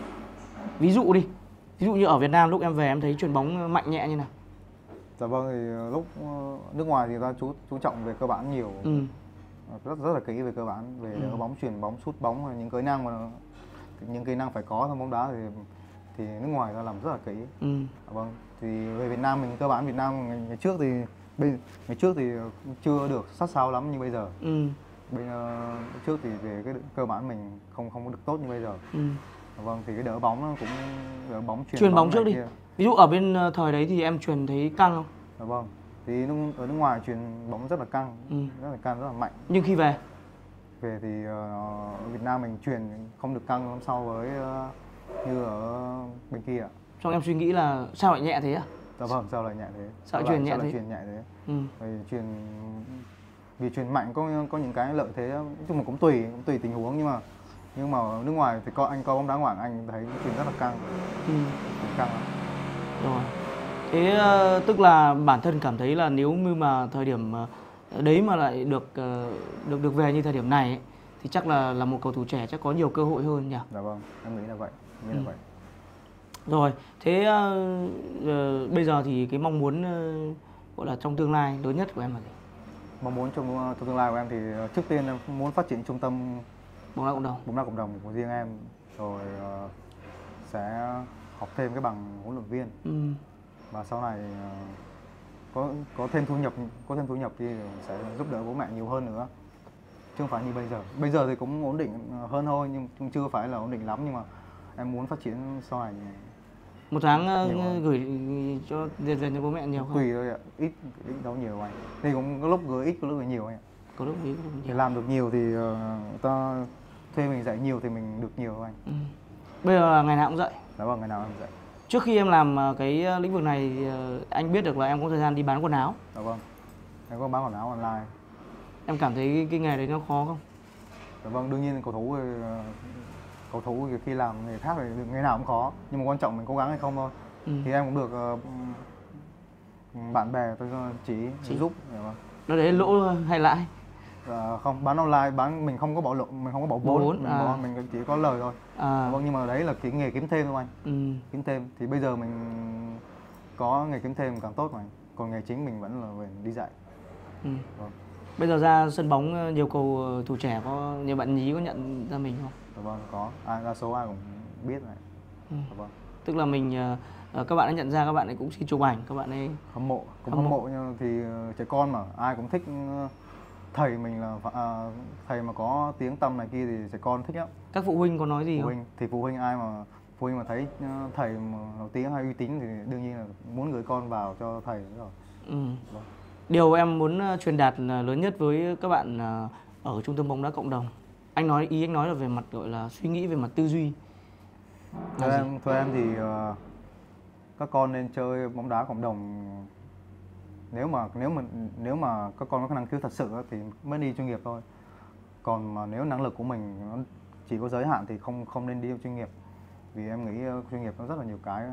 Ví dụ đi, ví dụ như ở Việt Nam lúc em về em thấy chuyển bóng mạnh nhẹ như nào? Dạ vâng, thì lúc nước ngoài thì ta chú chú trọng về cơ bản nhiều. Ừ. rất rất là kỹ về cơ bản về đỡ ừ. bóng, chuyển bóng, sút bóng, những kỹ năng mà những kỹ năng phải có trong bóng đá thì thì nước ngoài ta làm rất là kỹ. Ừ. Vâng, thì về Việt Nam mình cơ bản Việt Nam ngày, ngày trước thì bây ngày trước thì chưa được sát sao lắm như bây giờ. Ừ. Bây giờ trước thì về cái cơ bản mình không không có được tốt như bây giờ. Ừ. Vâng, thì cái đỡ bóng nó cũng đỡ bóng, chuyển, chuyển bóng, bóng trước đi. Kia. Ví dụ ở bên thời đấy thì em truyền thấy căng không? Dạ vâng. Thì ở nước ngoài truyền bóng rất là căng, ừ. rất là căng, rất là mạnh. Nhưng khi về? Về thì uh, ở Việt Nam mình truyền không được căng lắm so với uh, như ở bên kia ạ. Xong em suy nghĩ là sao lại nhẹ thế à? Dạ vâng, sao lại nhẹ thế? Sao, sao truyền nhẹ sao thế? Lại truyền nhẹ thế? Ừ. Vì truyền vì truyền mạnh có có những cái lợi thế, nói chung là cũng tùy cũng tùy tình huống, nhưng mà nhưng mà ở nước ngoài thì coi anh coi bóng đá ngoại anh thấy truyền rất là căng. Ừ. Căng lắm. Rồi. Thế uh, tức là bản thân cảm thấy là nếu như mà thời điểm uh, đấy mà lại được uh, được được về như thời điểm này ấy, thì chắc là là một cầu thủ trẻ chắc có nhiều cơ hội hơn nhỉ? Dạ vâng, em nghĩ là vậy, em nghĩ ừ. là vậy. Rồi, thế uh, uh, bây giờ thì cái mong muốn uh, gọi là trong tương lai lớn nhất của em là gì? Mong muốn trong, trong tương lai của em thì trước tiên em muốn phát triển trung tâm bóng đá cộng đồng, bóng đá cộng đồng của riêng em, rồi uh, sẽ học thêm cái bằng huấn luyện viên. Ừ. Và sau này uh, có có thêm thu nhập có thêm thu nhập thì sẽ giúp đỡ bố mẹ nhiều hơn nữa, chứ không phải như bây giờ. Bây giờ thì cũng ổn định hơn thôi, nhưng chưa phải là ổn định lắm, nhưng mà em muốn phát triển sau này. Một tháng uh, gửi cho tiền dành cho bố mẹ nhiều không? Tùy thôi ạ, ít ít đâu nhiều anh. Thì cũng có lúc gửi ít, có lúc gửi nhiều anh ạ. Có lúc ít, có lúc nhiều. Thì làm được nhiều thì uh, ta thuê mình dạy nhiều thì mình được nhiều anh. Ừ. Bây giờ là ngày nào cũng dạy? Dạ vâng, ngày nào em dạy. Trước khi em làm cái lĩnh vực này, anh biết được là em có thời gian đi bán quần áo. Dạ vâng, em có bán quần áo online. Em cảm thấy cái, cái nghề đấy nó khó không? Dạ vâng, đương nhiên cầu thủ cầu thủ khi làm nghề khác thì nghề nào cũng khó, nhưng mà quan trọng mình cố gắng hay không thôi. Ừ. Thì em cũng được uh, bạn bè tôi chỉ, chỉ. giúp. Dạ vâng. Nó đấy lỗ hay lãi? À, không, bán online bán mình không có bỏ lỗ, mình không có bỏ vốn, mình, à. bỏ, mình chỉ có lời thôi. À. Vâng, nhưng mà đấy là cái nghề kiếm thêm thôi anh. Ừ. Kiếm thêm thì bây giờ mình có nghề kiếm thêm càng tốt mà anh. Còn nghề chính mình vẫn là về đi dạy. Ừ. Vâng. Bây giờ ra sân bóng nhiều cầu thủ trẻ có nhiều bạn nhí có nhận ra mình không? Dạ vâng, có. Ai đa số ai cũng biết này. Ừ. Dạ vâng. Tức là mình các bạn ấy nhận ra, các bạn ấy cũng xin chụp ảnh, các bạn ấy hâm mộ, cũng hâm, hâm mộ nhưng thì trẻ con mà ai cũng thích. Thầy mình là à, thầy mà có tiếng tăm này kia thì trẻ con thích lắm. Các phụ huynh có nói gì phụ không? Huynh, thì phụ huynh ai mà phụ huynh mà thấy thầy mà nổi tiếng hay uy tín thì đương nhiên là muốn gửi con vào cho thầy nữa rồi. Ừ. Vâng. Điều em muốn truyền đạt là lớn nhất với các bạn ở trung tâm bóng đá cộng đồng anh nói ý anh nói là về mặt gọi là suy nghĩ, về mặt tư duy. Theo em, theo em thì uh, các con nên chơi bóng đá cộng đồng. Nếu mà nếu mà nếu mà các con có năng khiếu thật sự thì mới đi chuyên nghiệp thôi. Còn mà nếu năng lực của mình nó chỉ có giới hạn thì không không nên đi chuyên nghiệp. Vì em nghĩ chuyên nghiệp nó rất là nhiều cái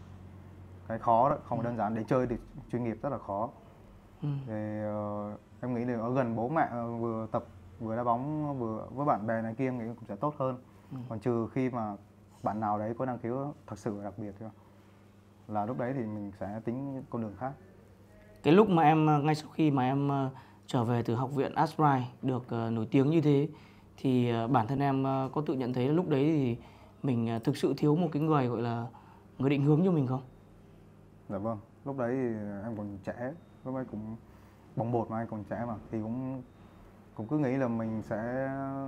cái khó đó, không đơn giản. Để chơi thì chuyên nghiệp rất là khó. Ừ. Thì uh, em nghĩ là ở gần bố mẹ uh, vừa tập vừa đá bóng vừa với bạn bè này kia em nghĩ cũng sẽ tốt hơn. Ừ. Còn trừ khi mà bạn nào đấy có năng khiếu thật sự đặc biệt thôi, là lúc đấy thì mình sẽ tính con đường khác. Cái lúc mà em ngay sau khi mà em uh, trở về từ học viện Aspride được uh, nổi tiếng như thế thì uh, bản thân em uh, có tự nhận thấy là lúc đấy thì mình uh, thực sự thiếu một cái người gọi là người định hướng cho mình không? Dạ vâng, lúc đấy thì em còn trẻ, lúc đấy cũng bồng bột mà anh còn trẻ mà, thì cũng cũng cứ nghĩ là mình sẽ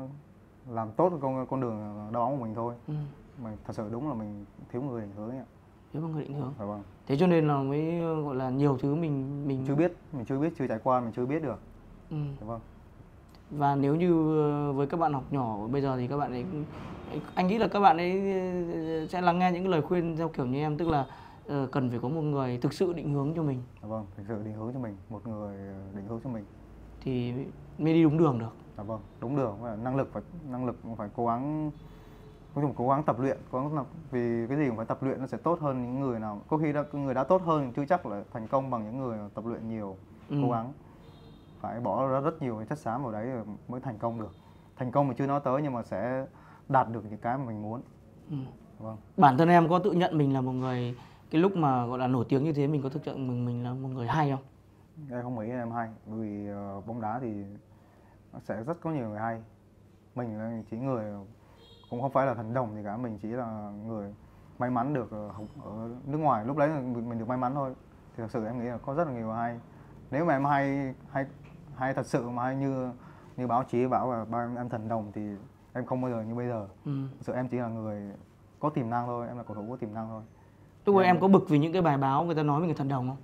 làm tốt con con đường đá bóng của mình thôi. Ừ. Mà thật sự đúng là mình thiếu người định hướng ạ. Thiếu một người định hướng. Dạ vâng. Thế cho nên là mới gọi là nhiều thứ mình mình chưa biết, mình chưa biết, chưa trải qua, mình chưa biết được. Ừ. Dạ vâng. Và nếu như với các bạn học nhỏ bây giờ thì các bạn ấy, anh nghĩ là các bạn ấy sẽ lắng nghe những cái lời khuyên theo kiểu như em, tức là uh, cần phải có một người thực sự định hướng cho mình. Dạ vâng, thực sự định hướng cho mình, một người định hướng cho mình thì mới đi đúng đường được. Dạ vâng, đúng đường, năng lực phải năng lực phải cố gắng, nói chung cố gắng tập luyện, cố gắng tập, vì cái gì cũng phải tập luyện nó sẽ tốt hơn những người nào, có khi đã người đã tốt hơn chưa chắc là thành công bằng những người tập luyện nhiều. Ừ. Cố gắng phải bỏ ra rất nhiều chất xám vào đấy mới thành công được. Thành công mình chưa nói tới nhưng mà sẽ đạt được những cái mà mình muốn. Ừ. Vâng. Bản thân em có tự nhận mình là một người, cái lúc mà gọi là nổi tiếng như thế, mình có thực sự mình mình là một người hay không? Em không nghĩ em hay, bởi vì uh, bóng đá thì nó sẽ rất có nhiều người hay. Mình là chỉ người cũng không phải là thần đồng gì cả, mình chỉ là người may mắn được học ở nước ngoài, lúc đấy mình được may mắn thôi. Thì thật sự em nghĩ là có rất là nhiều người hay. Nếu mà em hay hay hay thật sự mà hay như như báo chí bảo là ba em, em thần đồng thì em không bao giờ như bây giờ. Ừ. Thật sự em chỉ là người có tiềm năng thôi, em là cầu thủ có tiềm năng thôi. Lúc em, em có bực vì những cái bài báo người ta nói về người thần đồng không?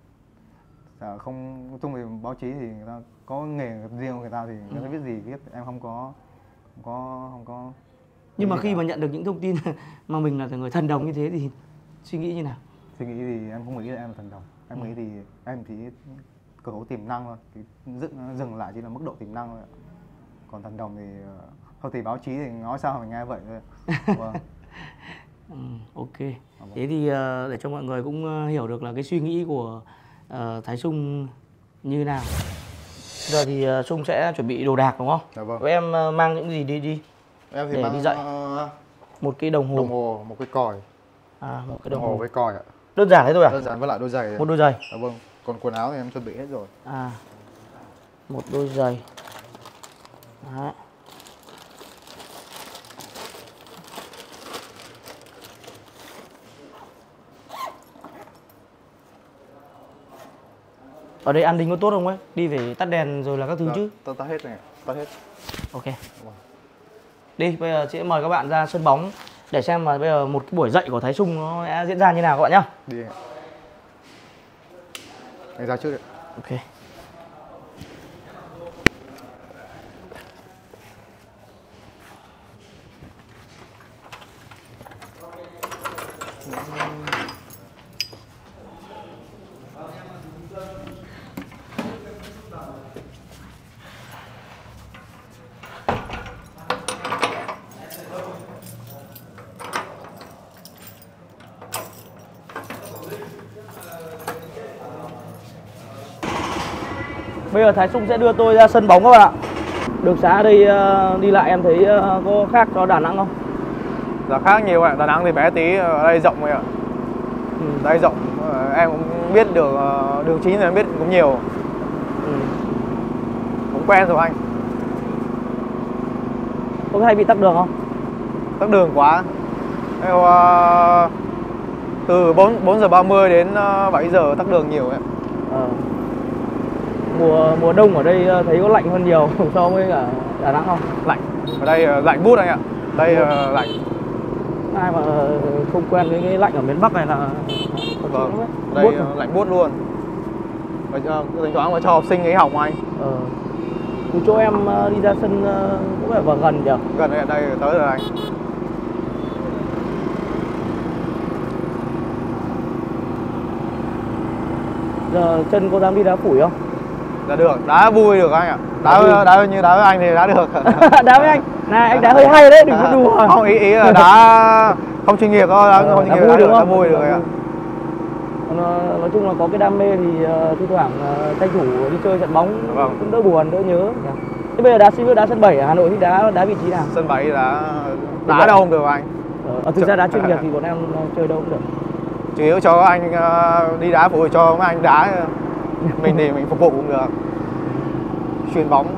Dạ không, nói chung về báo chí thì người ta có nghề riêng của người ta thì người ta ừ. viết gì viết, em không có không có không có. Nhưng mà khi cả. mà nhận được những thông tin mà mình là người thần đồng như thế thì suy nghĩ như nào? Suy nghĩ thì em không nghĩ là em là thần đồng, em ừ. nghĩ thì em chỉ cầu thủ tiềm năng thôi, thì dừng, dừng lại chỉ là mức độ tiềm năng thôi. Còn thần đồng thì thôi thì báo chí thì nói sao mình nghe vậy thôi. Vâng. Ừ, ok. Thế thì để cho mọi người cũng hiểu được là cái suy nghĩ của uh, Thái Sung như nào. Giờ thì uh, Sung sẽ chuẩn bị đồ đạc đúng không? Dạ vâng. Vậy em uh, mang những gì đi đi? Em thì để mang đi dậy. Uh, một cái đồng hồ. Đồng hồ, một cái còi. À, một cái đồng, đồng hồ với còi ạ. Đơn giản thế thôi à? Đơn giản với lại đôi giày. Một đôi giày. Dạ vâng. Còn quần áo thì em chuẩn bị hết rồi. À, một đôi giày. Đó. Ở đây an ninh có tốt không ấy? Đi phải tắt đèn rồi là các thứ dạ, chứ? Tắt, tắt hết này, tắt hết. Ok. Đi, bây giờ sẽ mời các bạn ra sân bóng để xem mà bây giờ một cái buổi dậy của Thái Sung nó sẽ diễn ra như nào các bạn nhá. Đi. Anh ra trước đấy. Ok. Bây giờ Thái Sung sẽ đưa tôi ra sân bóng các bạn ạ. Đường xá ở đây uh, đi lại em thấy uh, có khác cho Đà Nẵng không? Dạ khác nhiều ạ, Đà Nẵng thì bé tí, ở đây rộng rồi ạ. Ừ. Đây rộng, em cũng biết được đường chính thì em biết cũng nhiều. Ừ. Cũng quen rồi anh. Có hay bị tắc đường không? Tắc đường quá. Em, uh, từ bốn giờ ba mươi đến bảy giờ tắc đường nhiều ạ. Ờ. Mùa mùa đông ở đây thấy có lạnh hơn nhiều so với cả Đà Nẵng không? Lạnh. Ở đây lạnh bút anh ạ. Đây uh, lạnh. Ai mà không quen với cái lạnh ở miền Bắc này là vâng. Đây bút lạnh buốt luôn. Và thỉnh thoảng mà cho học sinh ấy học mà anh. Ờ. Từ chỗ em ờ, đi ra sân ờ, cũng phải vào gần nhỉ? Gần đây, đây tới rồi anh. Giờ chân có dám đi đá phủi không? Dạ được, đá vui được anh ạ. Đá vui. Đá đá như đá với anh thì đá được. Đá với anh. Này anh đá hơi hay đấy, đừng có đùa. Không, ý ý là đá không chuyên nghiệp thôi, đá Ờ, không chuyên đá nghiệp vui đá được được, đá không? vui được anh ạ. Nó, nói chung là có cái đam mê thì uh, thi thoảng uh, tranh thủ đi chơi trận bóng Vâng. cũng đỡ buồn, đỡ nhớ. Thế bây giờ đá xin đá sân bảy ở Hà Nội thì đá đá vị trí nào? Sân bảy đá đá đâu không được anh. Ờ, thực ra đá chuyên nghiệp thì bọn em chơi đâu cũng được. Chủ yếu cho anh uh, đi đá phụ cho mấy anh đá, mình thì mình phục vụ cũng được. Chuyền bóng.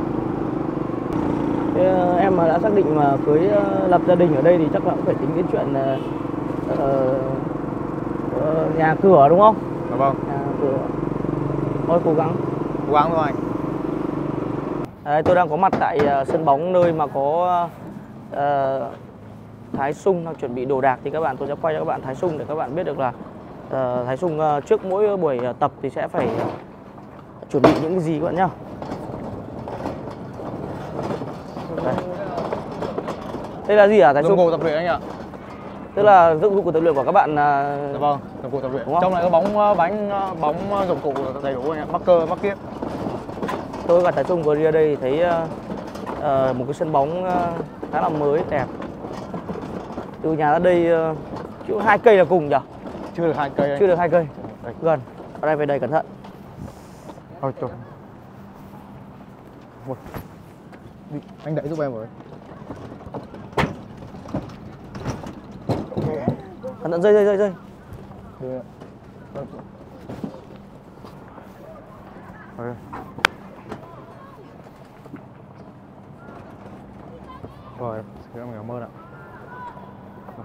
Thế, uh, em mà đã xác định mà cưới uh, lập gia đình ở đây thì chắc là cũng phải tính đến chuyện uh, uh, uh, nhà cửa đúng không? Dạ vâng. Nhà cửa. Thôi cố gắng. Cố gắng thôi anh. Đấy, tôi đang có mặt tại uh, sân bóng nơi mà có uh, Thái Sung đang chuẩn bị đồ đạc, thì các bạn tôi sẽ quay cho các bạn Thái Sung để các bạn biết được là uh, Thái Sung uh, trước mỗi buổi uh, tập thì sẽ phải uh, chuẩn bị những cái gì các bạn nhá. Đây. Đây là gì hả Thái Dụng Sung? cụ tập luyện anh ạ. Tức là dụng cụ tập luyện của các bạn. Uh... Dạ vâng, dụng cụ tập luyện. Đúng không? Trong này có bóng bánh bóng dụng cụ đầy đủ anh ạ, mắc cơ, mắc kiếp. Tôi và Thái Sung vừa đi ra đây thì thấy uh, uh, một cái sân bóng uh, khá là mới, đẹp. Từ nhà ra đây uh, chịu hai cây là cùng nhỉ? Chưa được hai cây anh. Chưa được hai cây. Đây. Gần. Ở đây phải đầy cẩn thận. Thôi trời. Ôi. Đi, anh đẩy giúp em rồi. Cẩn thận rơi rơi rơi rơi. Đưa ạ. Rồi. Rồi, xin cảm ơn ạ. Rồi.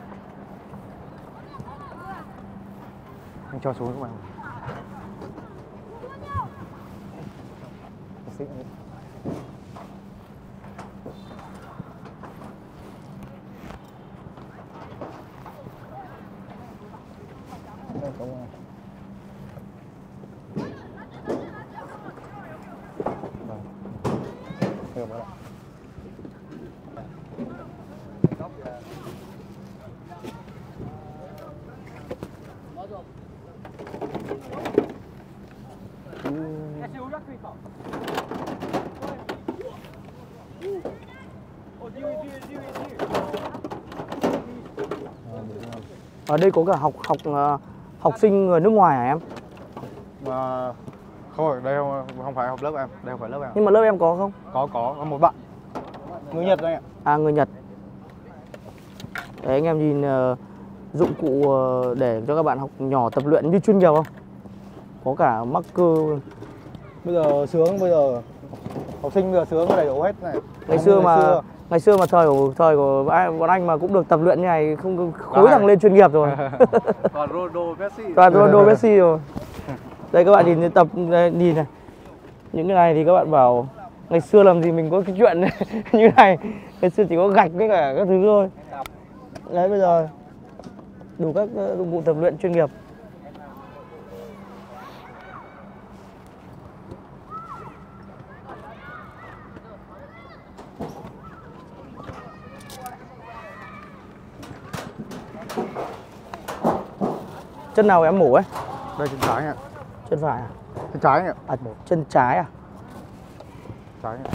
Anh cho xuống các bạn. Xin anh. Đây, cảm ơn. Vâng. Được rồi. Ở đây có cả học học uh, học sinh người nước ngoài hả em? Mà không phải, đây không, không phải học lớp em, đây không phải lớp em. Nhưng mà lớp em có không? Có có, có một bạn người Nhật anh ạ. À, người Nhật. Đấy, anh em nhìn uh, dụng cụ uh, để cho các bạn học nhỏ tập luyện như chuyên nghiệp không? Có cả mắc cơ. Bây giờ sướng, bây giờ học sinh bây giờ sướng đầy đủ hết này. Ngày xưa mà xưa. ngày xưa mà thời của thời của bọn anh mà cũng được tập luyện như này, không khối thằng lên chuyên nghiệp rồi. Toàn Ronaldo, Messi. Toàn Ronaldo, Messi rồi. Đây các bạn nhìn tập đây, nhìn này. Những cái này thì các bạn bảo ngày xưa làm gì mình có cái chuyện như này. Ngày xưa chỉ có gạch với cả các thứ thôi. Đấy, bây giờ đủ các dụng cụ tập luyện chuyên nghiệp. Chân nào em mổ ấy? Đây chân trái ạ. Chân phải à? Chân trái ạ. À, chân trái à? Trái ạ.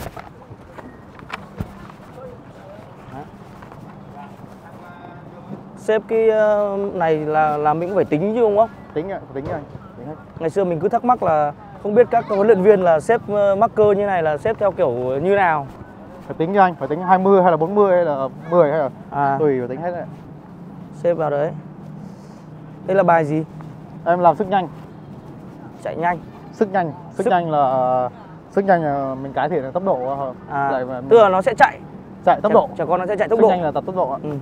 Xếp cái này là là mình cũng phải tính chứ đúng không? Tính ạ, tính anh. Tính hết. Ngày xưa mình cứ thắc mắc là không biết các huấn luyện viên là xếp mắc cơ như này là xếp theo kiểu như nào. Phải tính cho anh, phải tính hai mươi hay là bốn mươi hay là mười hay là À, tùy phải tính hết đấy. xếp vào đấy. Đây là bài gì? Em làm sức nhanh. Chạy nhanh. Sức nhanh, sức, Sức- nhanh là sức nhanh là mình cải thiện được tốc độ. À, Lại mà mình tức là nó sẽ chạy. chạy tốc Trẻ- độ. Trẻ con nó sẽ chạy tốc Sức độ. nhanh là tập tốc độ ạ. Ừ.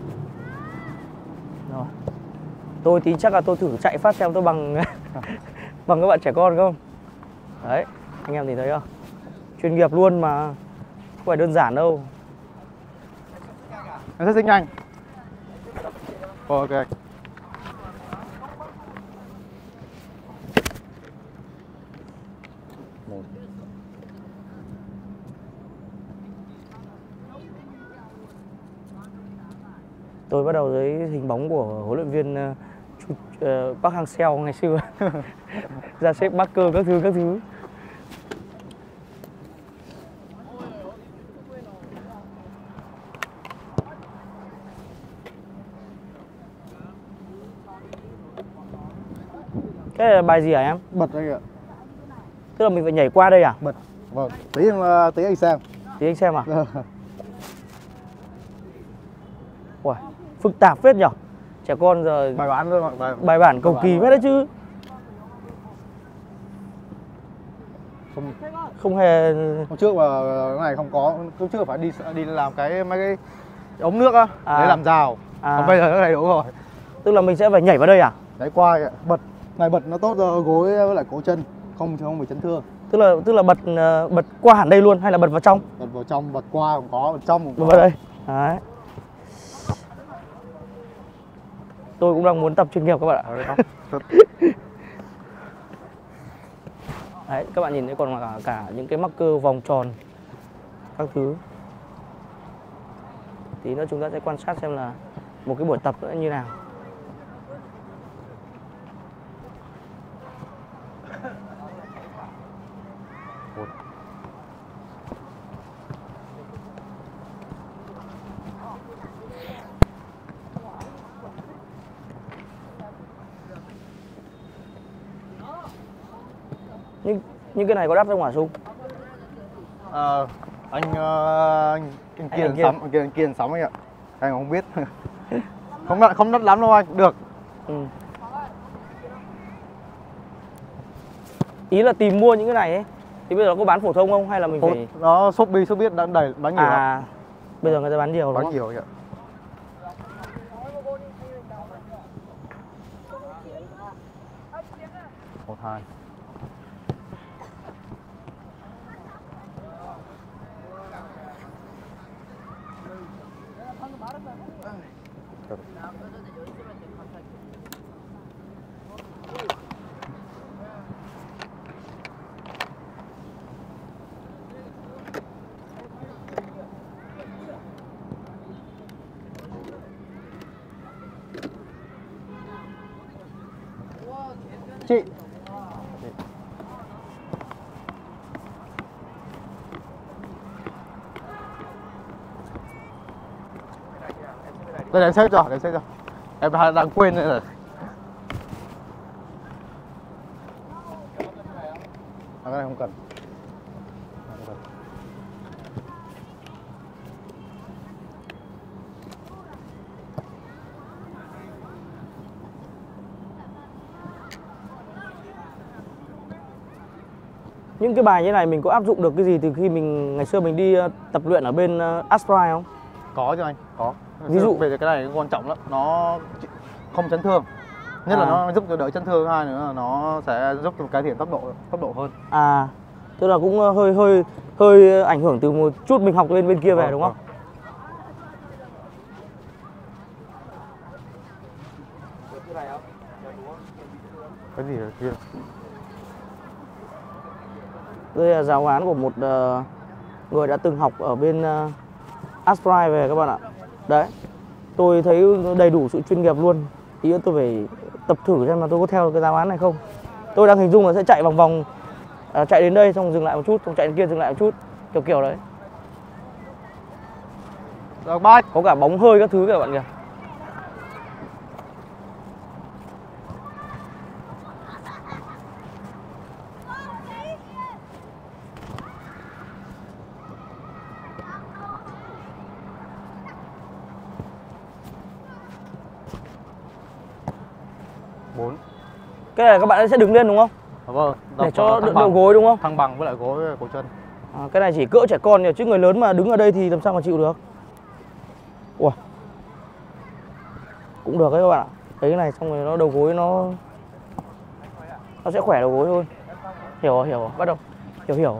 Rồi. Tôi tí chắc là tôi thử chạy phát xem tôi bằng bằng các bạn trẻ con không? Đấy, anh em nhìn thấy không? Chuyên nghiệp luôn mà. Không phải đơn giản đâu. Em rất sức nhanh. Ok. Một, Tôi bắt đầu với hình bóng của huấn luyện viên uh, Chu, uh, Park Hang-seo ngày xưa. Ra xếp marker các thứ các thứ. Cái là bài gì hả em? Bật anh ạ. Tức là mình phải nhảy qua đây à? Bật. Vâng, tí anh, tí anh xem. Tí anh xem à? Ủa, phức tạp phết nhở? Trẻ con giờ Bài bản thôi, bài, bài bản cầu kỳ phết đấy chứ. Không, Không hề. hôm trước mà cái này không có, hôm trước phải đi đi làm cái mấy cái ống nước á, À. để làm rào. À. Còn bây giờ nó đầy đủ rồi. Tức là mình sẽ phải nhảy vào đây à? Đấy qua kìa, bật. Này bật nó tốt cho gối với lại cổ chân, không không bị chấn thương. Tức là tức là bật uh, bật qua hẳn đây luôn hay là bật vào trong? Bật vào trong, bật qua cũng có, bật trong cũng Bật có. vào đây. Đấy. Tôi cũng đang muốn tập chuyên nghiệp các bạn ạ. Đấy, các bạn nhìn thấy còn cả, cả những cái marker vòng tròn các thứ. Tí nữa chúng ta sẽ quan sát xem là một cái buổi tập nữa như nào. Nhưng những cái này có đắt không hả Sung? Ờ, anh, ờ, anh, anh kia anh anh kia. sắm, anh kia anh kia anh sắm anh ạ. Anh không biết. Không đắt, không đắt lắm đâu anh, được. Ừ. Ý là tìm mua những cái này ấy thì bây giờ nó có bán phổ thông không hay là mình phải Nó Shopee, Shopee đã đầy bán nhiều lắm. à bây giờ người ta bán nhiều đúng Bán không? nhiều anh ạ. Một hai. Chị. Đây em xếp cho, để xếp cho. Em đang quên nữa rồi. À, cái này không cần. Không cần. Những cái bài như này mình có áp dụng được cái gì từ khi mình ngày xưa mình đi uh, tập luyện ở bên uh, Aspire không? Có chứ anh, có. Ví dụ? Về cái này quan trọng lắm, nó không chấn thương. Nhất À. là nó giúp cho đỡ chấn thương, hai nữa là nó sẽ giúp cho cải thiện tốc độ tốc độ hơn. À, tức là cũng uh, hơi hơi hơi ảnh hưởng từ một chút mình học bên bên kia về Vâng, đúng không? Cái gì ở kia? Đây là giáo án của một uh, người đã từng học ở bên uh, Aspire về các bạn ạ. Đấy, tôi thấy đầy đủ sự chuyên nghiệp luôn. Ý là tôi phải tập thử xem mà tôi có theo cái giáo án này không. Tôi đang hình dung là sẽ chạy vòng vòng, uh, chạy đến đây xong dừng lại một chút, xong chạy đến kia dừng lại một chút, kiểu kiểu đấy. Được bye. Có cả bóng hơi các thứ kìa bạn kìa. Bốn. Cái này các bạn sẽ đứng lên đúng không? Vâng. Để cho đỡ đầu gối đúng không? Thăng bằng với lại gối cổ chân. À, cái này chỉ cỡ trẻ con nhỉ, chứ người lớn mà đứng ở đây thì làm sao mà chịu được. Ủa, cũng được đấy các bạn ạ. Thấy cái này xong rồi nó đầu gối nó nó sẽ khỏe đầu gối hơn. Hiểu rồi, hiểu rồi, bắt đầu hiểu hiểu.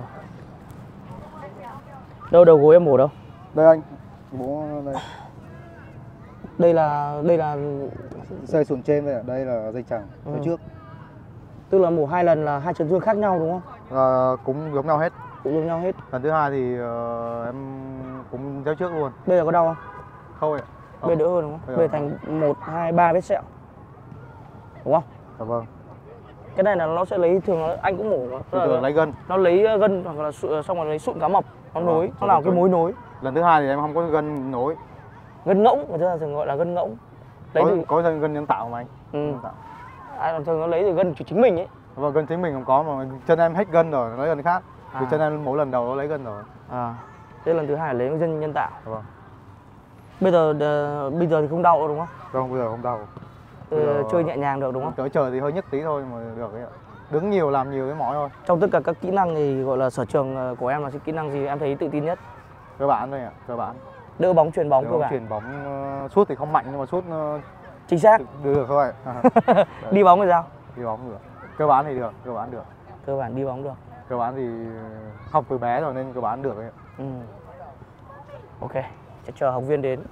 Đâu đầu gối em mổ đâu? Đây anh. Bố đây. Đây là đây là Dây sườn trên đây, đây là dây chằng Ừ. phía trước. tức là mổ hai lần là hai chấn thương khác nhau đúng không? À, cũng giống nhau hết. Cũng giống nhau hết. Lần thứ hai thì uh, em cũng giáo trước luôn. Bây giờ có đau không? Không ạ. Bây đỡ hơn đúng không? Bây Bây giờ- thành một, hai, ba vết sẹo. Đúng không? Dạ vâng. Cái này là nó sẽ lấy thường là anh cũng mổ mà. Tức Thường là thường là lấy gân. nó lấy gân hoặc là sụ- xong rồi lấy sụn cá mập, nó Vâng, nối, nó rồi làm cái tôi- mối nối. Lần thứ hai thì em không có gân nối. Gân ngỗng, người ta thường gọi là gân ngỗng. Lấy Có, từ có gân nhân tạo mà anh. ừ. Nhân tạo. À, còn thường nó lấy từ gân của chính mình ấy. Vâng, gân chính mình không có mà chân em hết gân rồi, nó lấy gân khác. Vì À. chân em mỗi lần đầu nó lấy gân rồi. À. Thế lần thứ hai là lấy gân nhân tạo. Dạ vâng. Bây giờ ờ, bây giờ thì không đau đâu đúng không? Không, bây giờ không đau. Ờ, Bây giờ- chơi nhẹ nhàng được đúng không? Tới trời thì hơi nhức tí thôi mà được ấy ạ. Đứng nhiều làm nhiều cái mỏi thôi. Trong tất cả các kỹ năng thì gọi là sở trường ờ, của em là kỹ năng gì em thấy tự tin nhất? Cơ bản thôi ạ, cơ bản. Đỡ bóng, chuyền bóng Nếu cơ bản. chuyền bóng uh, sút thì không mạnh nhưng mà sút uh, Chính xác. được, được thôi. Đi bóng thì sao? Đi bóng được. Cơ bản thì được, cơ bản được. Cơ bản đi bóng được. Cơ bản thì học từ bé rồi nên cơ bản được ấy ạ. Ừ. Ok, sẽ chờ học viên đến.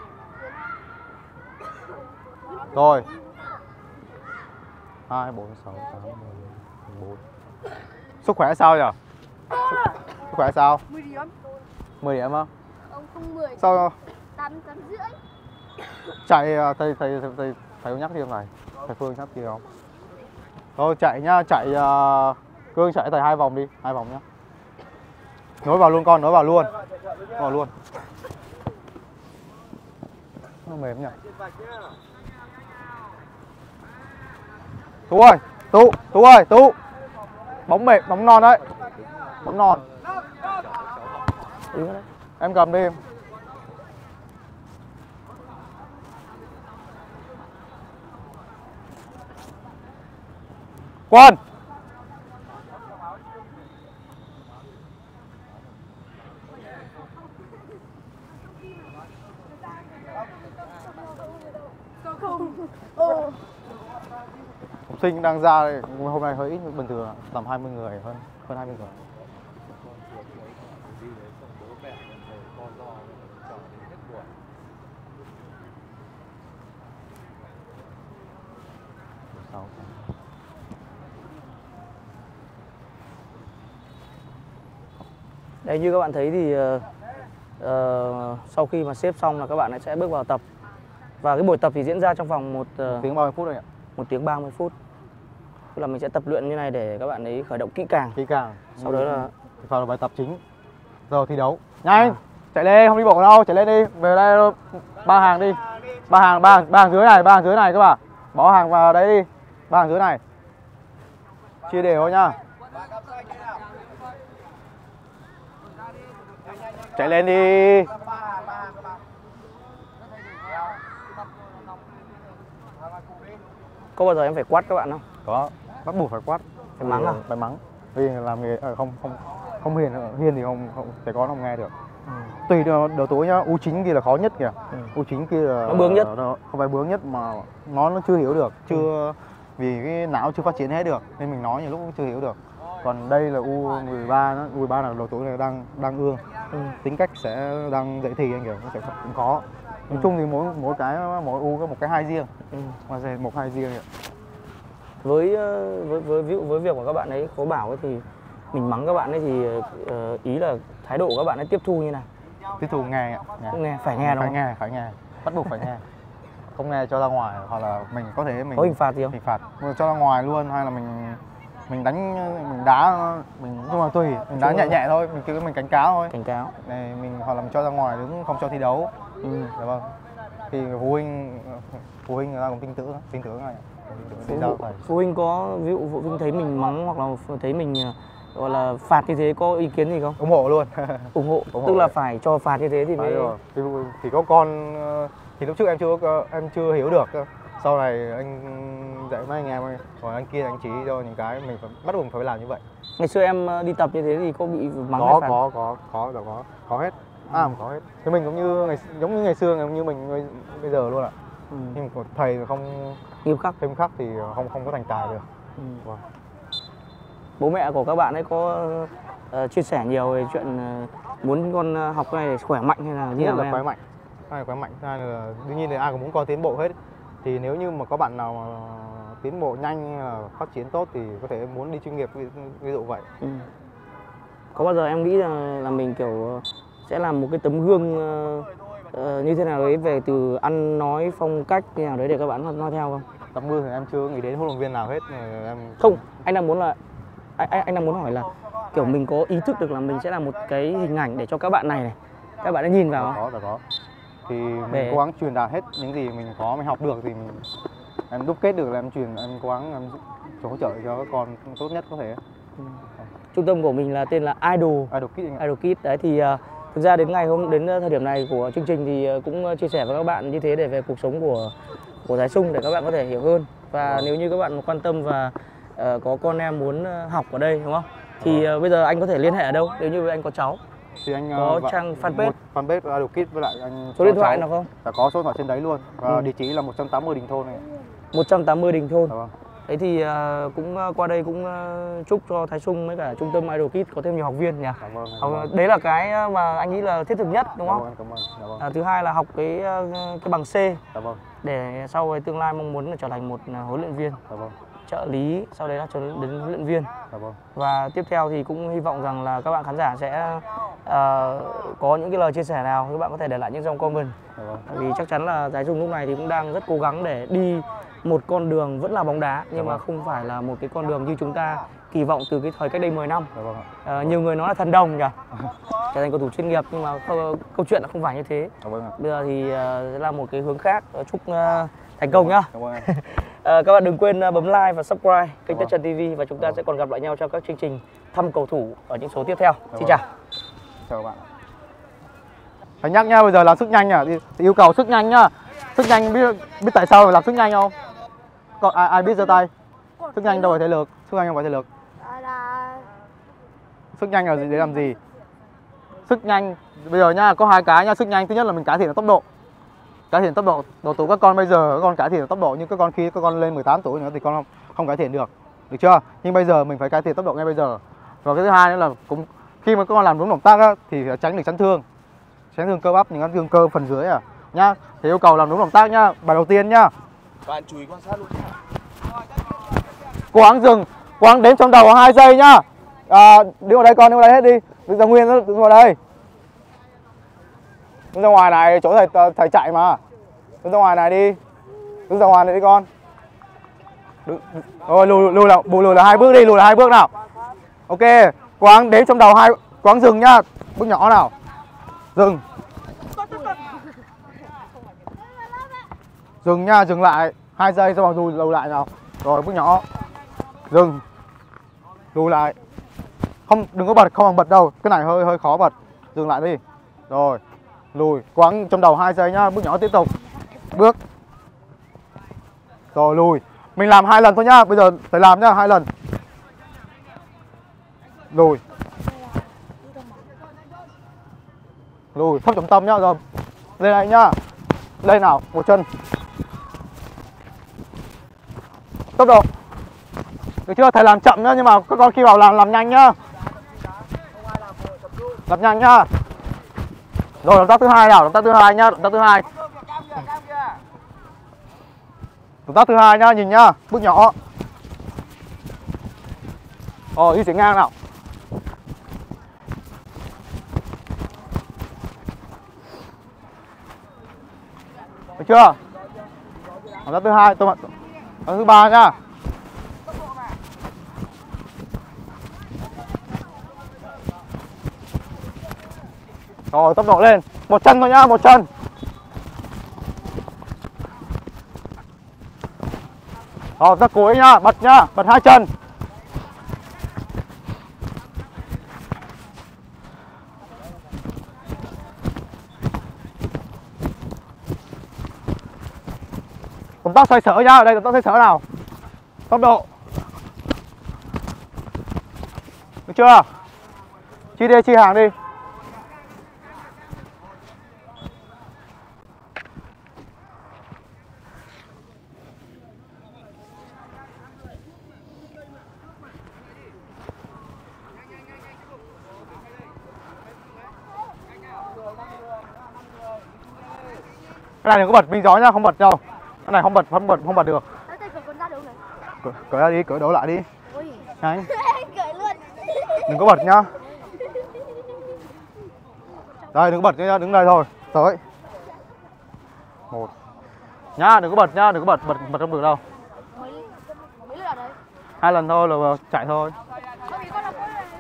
Rồi. hai, bốn, sáu, tám, mười, mười bốn. Sức khỏe sao nhỉ? Sức, sức khỏe sao? mười điểm. mười điểm không? Ông không mười. Sao tám, tám rưỡi. chạy à, thầy thầy thầy thầy thầy có nhắc gì không này? Thầy Phương nhắc gì không? Thôi chạy nhá, chạy uh, Cương chạy thầy hai vòng đi, hai vòng nhá. Nối vào luôn con, nối vào luôn. Nối vào luôn. Nó mềm nhỉ. Tú ơi, Tú, Tú ơi, Tú. Bóng mềm, bóng non đấy. Bóng non. Đứng ở đấy. Em cầm đi em. Quân. Học sinh đang ra đây, hôm nay hơi ít bình thường, tầm hai mươi người hơn, hơn hai mươi người. Sáu. Đấy, như các bạn thấy thì ờ, ờ, sau khi mà xếp xong là các bạn sẽ bước vào tập. Và cái buổi tập thì diễn ra trong vòng một ờ, Tiếng ba mươi phút rồi ạ. một tiếng ba mươi phút. Tức là mình sẽ tập luyện như này để các bạn ấy khởi động kỹ càng. Kỹ càng. Sau đó là vào bài tập chính. Giờ thi đấu. Nhanh, chạy lên, không đi bộ đâu, chạy lên đi. Về đây ba hàng đi. Ba hàng, ba hàng, ba hàng dưới này, ba hàng dưới này các bạn. Bỏ hàng vào đấy đi. Ba hàng dưới này. Chia đều thôi nhá. Chạy lên đi. có bao giờ em phải quát các bạn không? Có, bắt buộc phải quát. Phải mắng à? Phải mắng. Vì làm nghề à, không không không hiền hiền thì không, không trẻ con không nghe được. Ừ. Tùy đầu, đầu tối nhá, u chín kia là khó nhất kìa. Ừ. u chín kia là Nó bướng nhất. Nó không phải bướng nhất mà nó nó chưa hiểu được, chưa vì cái não chưa phát triển hết được nên mình nói nhiều lúc cũng chưa hiểu được. Còn đây là u mười ba đó, u mười ba là đầu tối này đang đang ương. Ừ. Tính cách sẽ đang dậy thì anh kiểu nó sẽ cũng khó. Nói Ừ. chung thì mỗi mỗi cái mỗi u có một cái hai riêng. Ừ. Mà sẽ một hai riêng vậy. Với, ờ, với với ví dụ với việc của các bạn ấy khó bảo ấy thì mình mắng các bạn ấy thì ờ, ý là thái độ của các bạn ấy tiếp thu như nào? Tiếp tục nghe ạ. Nghe. Nghe phải nghe đúng Phải không? nghe, phải nghe. Bắt buộc phải nghe. Không nghe cho ra ngoài hoặc là mình có thể mình Có hình phạt gì không? hình phạt mình cho ra ngoài luôn hay là mình mình đánh mình đá mình nhưng mà tùy mình đá Chung nhẹ là- nhẹ thôi mình cứ mình cảnh cáo thôi Cảnh cáo. này mình hoặc là mình cho ra ngoài đứng không cho thi đấu. Ừ. Dạ vâng. Thì phụ huynh phụ huynh người ta cũng tin tưởng tin tưởng này tin tưởng Phụ, đi đâu phụ, phải phụ huynh có ví dụ phụ huynh thấy mình mắng hoặc là thấy mình ờ, gọi là phạt như thế có ý kiến gì không? ủng hộ luôn. Ủng hộ. Ủng hộ Tức là đấy. phải cho phạt như thế thì Phải mới rồi. Thì, thì có con ờ, thì lúc trước em chưa có- em chưa hiểu được cơ. Sau này anh dạy mấy anh em ơi, còn anh kia anh chỉ cho những cái mình phải bắt buộc phải làm như vậy. ngày xưa em ờ, đi tập như thế thì có bị mắng hay có phạt? có có có có có có hết. À có hết. Thì mình cũng như ngày giống như ngày xưa giống như mình bây- bây giờ luôn ạ. Ừ. Nhưng mà thầy mà không Nghiêm khắc. thêm khắc thì không không có thành tài được. Ừ. Vâng. Bố mẹ của các bạn ấy có ờ, chia sẻ nhiều về chuyện ờ, muốn con ờ, học cái này để khỏe mạnh hay là như Thứ nhất nào là với khỏe em? mạnh, hai là khỏe mạnh, hai là đương nhiên là ai cũng muốn con tiến bộ hết. Thì nếu như mà có bạn nào mà tiến bộ nhanh hay là phát triển tốt thì có thể muốn đi chuyên nghiệp ví, ví dụ vậy. Ừ. Có bao giờ em nghĩ là, là mình kiểu ờ, sẽ làm một cái tấm gương ờ, uh, như thế nào đấy về từ ăn nói phong cách như nào đấy để các bạn nói theo không? Tập mưa thì em chưa nghĩ đến huấn luyện viên nào hết. Em Không, anh đang muốn là anh, anh anh đang muốn hỏi là kiểu mình có ý thức được là mình sẽ là một cái hình ảnh để cho các bạn này này, các bạn đã nhìn vào có, có. Thì mình để... cố gắng truyền đạt hết những gì mình có, mình học được thì mình, em đúc kết được là em truyền, em cố gắng em hỗ trợ cho các con tốt nhất có thể. Ừ. Trung tâm của mình là tên là Idol Idol Kids. Idol Kids đấy thì uh, thực ra đến ngày hôm đến thời điểm này của chương trình thì uh, cũng chia sẻ với các bạn như thế để về cuộc sống của của Thái Sung để các bạn có thể hiểu hơn. Và ừ. nếu như các bạn quan tâm và uh, có con em muốn học ở đây đúng không? Thì uh, bây giờ anh có thể liên hệ ở đâu nếu như anh có cháu? Thì anh có uh, trang fanpage fanpage Idol Kids với lại anh số điện thoại nào không? Đã có số điện thoại trên đấy luôn và ừ. địa chỉ là một trăm tám mươi Đình Thôn này. một trăm tám mươi Đình Thôn. Dạ vâng. Thế thì uh, cũng uh, qua đây cũng uh, chúc cho Thái Sung với cả trung tâm Idol Kids có thêm nhiều học viên nhỉ. Dạ vâng, dạ học, vâng. Đấy là cái mà anh nghĩ là thiết thực nhất đúng Dạ không? vâng, cảm ơn. Dạ vâng. À, thứ hai là học cái uh, cái bằng C. Dạ vâng. Để sau này tương lai mong muốn là trở thành một uh, huấn luyện viên. Dạ vâng. Trợ lý, sau đấy là trở đến huấn luyện viên. Dạ vâng. Và tiếp theo thì cũng hy vọng rằng là các bạn khán giả sẽ uh, có những cái lời chia sẻ nào các bạn có thể để lại những dòng comment. Dạ vâng. Vì chắc chắn là Thái Sung lúc này thì cũng đang rất cố gắng để đi một con đường vẫn là bóng đá nhưng dạ mà vâng. không phải là một cái con đường như chúng ta kỳ vọng từ cái thời cách đây mười năm. Dạ vâng. À, nhiều người nói là thần đồng nhỉ, trở thành cầu thủ chuyên nghiệp nhưng mà câu, câu chuyện là không phải như thế. Dạ vâng. Bây giờ thì uh, sẽ là một cái hướng khác. Chúc uh, thành công nhá. Dạ vâng. À, các bạn đừng quên uh, bấm like và subscribe kênh Dạ Tất Trần ti vi và chúng ta vâng. sẽ còn gặp lại nhau trong các chương trình thăm cầu thủ ở những số tiếp theo. Dạ Xin vâng. chào. Chào các bạn. Phải nhắc nha, bây giờ làm sức nhanh nhá, thì, thì yêu cầu sức nhanh nhá. Sức nhanh biết biết tại sao phải làm sức nhanh không? Còn ai ai biết giơ tay? Sức nhanh đâu phải thể lực, sức nhanh không phải thể lực. là Sức nhanh là gì để làm gì? Sức nhanh bây giờ nhá, có hai cái nhá, sức nhanh thứ nhất là mình cải thiện tốc độ. Cải thiện tốc độ, độ tuổi các con bây giờ các con cải thiện tốc độ nhưng các con khi các con lên mười tám tuổi nữa thì con không, không cải thiện được. Được chưa? Nhưng bây giờ mình phải cải thiện tốc độ ngay bây giờ. Và cái thứ hai nữa là cũng khi mà các con làm đúng động tác á, thì tránh được chấn thương. Chấn thương cơ bắp, những cái thương cơ phần dưới à nhá. Thì yêu cầu làm đúng động tác nhá. Bài đầu tiên nhá. Bạn chú ý quan sát luôn nhá. Cố gắng dừng, cố gắng đếm trong đầu hai giây nhá. À, đứng vào đây con, đứng vào đây hết đi. Đứng ra nguyên, đứng vào đây. Đứng ra ngoài này, chỗ thầy thầy chạy mà. Đứng ra ngoài này đi. Đứng ra ngoài này đi con. Đứng. Rồi lùi lùi là lùi là hai bước đi, lùi là hai bước nào. Ok, cố gắng đếm trong đầu hai, cố gắng dừng nhá. Bước nhỏ nào. Dừng. Dừng nha, dừng lại hai giây xong rồi lùi lùi lại nào. Rồi bước nhỏ. Dừng. Lùi lại. Không, đừng có bật, không bằng bật đâu. Cái này hơi hơi khó bật. Dừng lại đi. Rồi. Lùi, cố gắng trong đầu hai giây nhá, bước nhỏ tiếp tục. Bước. Rồi lùi. Mình làm hai lần thôi nhá, bây giờ phải làm nhá, hai lần. Lùi. Lùi, thấp trọng tâm nhá, rồi. Lên này nhá. Lên nào, một chân. Tốc độ. Được chưa? Thầy làm chậm nhá, nhưng mà các con khi vào làm làm nhanh nhá. Làm nhanh nhá. Rồi động tác thứ hai nào, động tác thứ hai nhá, động tác thứ hai. Động tác thứ hai nhá, nhìn nhá, bước nhỏ. Rồi đi chuyển ngang nào. Được chưa? Động tác thứ hai, tôi động tác thứ ba nhá. Rồi tốc độ lên, một chân thôi nhá, một chân. Rồi ta cuối nhá, bật nhá, bật hai chân. Động tác xoay sở nhá, đây động tác xoay sở nào. Tốc độ. Được chưa? Chi đi, chi hàng đi. Cái này đừng có bật mình gió nhá, không bật đâu. Cái này không bật, không bật, không bật được. Cởi, cởi ra đi, cởi đấu lại đi. Nhanh. Cởi luôn. Đừng có bật nhá. Đây, đừng có bật nhá, đứng đây thôi. Tới. một. Nhá, đừng có bật nhá, đừng có bật, bật bật không được đâu. Mấy mấy lượt đấy. Hai lần thôi là chạy thôi. Không ý con là con này.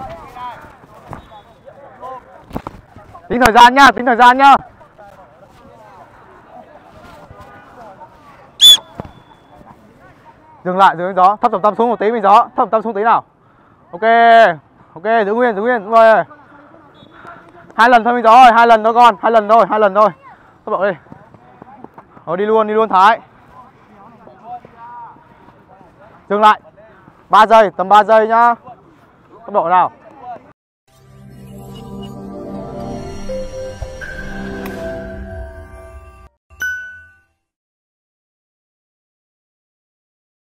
Tính thời gian nhá, tính thời gian nhá. Dừng lại, dừng gió, thấp tầm tâm xuống một tí mình gió, thấp tầm tâm xuống tí nào. Ok, ok, giữ nguyên, giữ nguyên, đúng rồi. Hai lần thôi mình gió ơi, hai lần thôi con, hai lần thôi, hai lần thôi. Tốc độ đi. Rồi đi luôn, đi luôn Thái. Dừng lại. ba giây, tầm ba giây nhá. Tốc độ nào.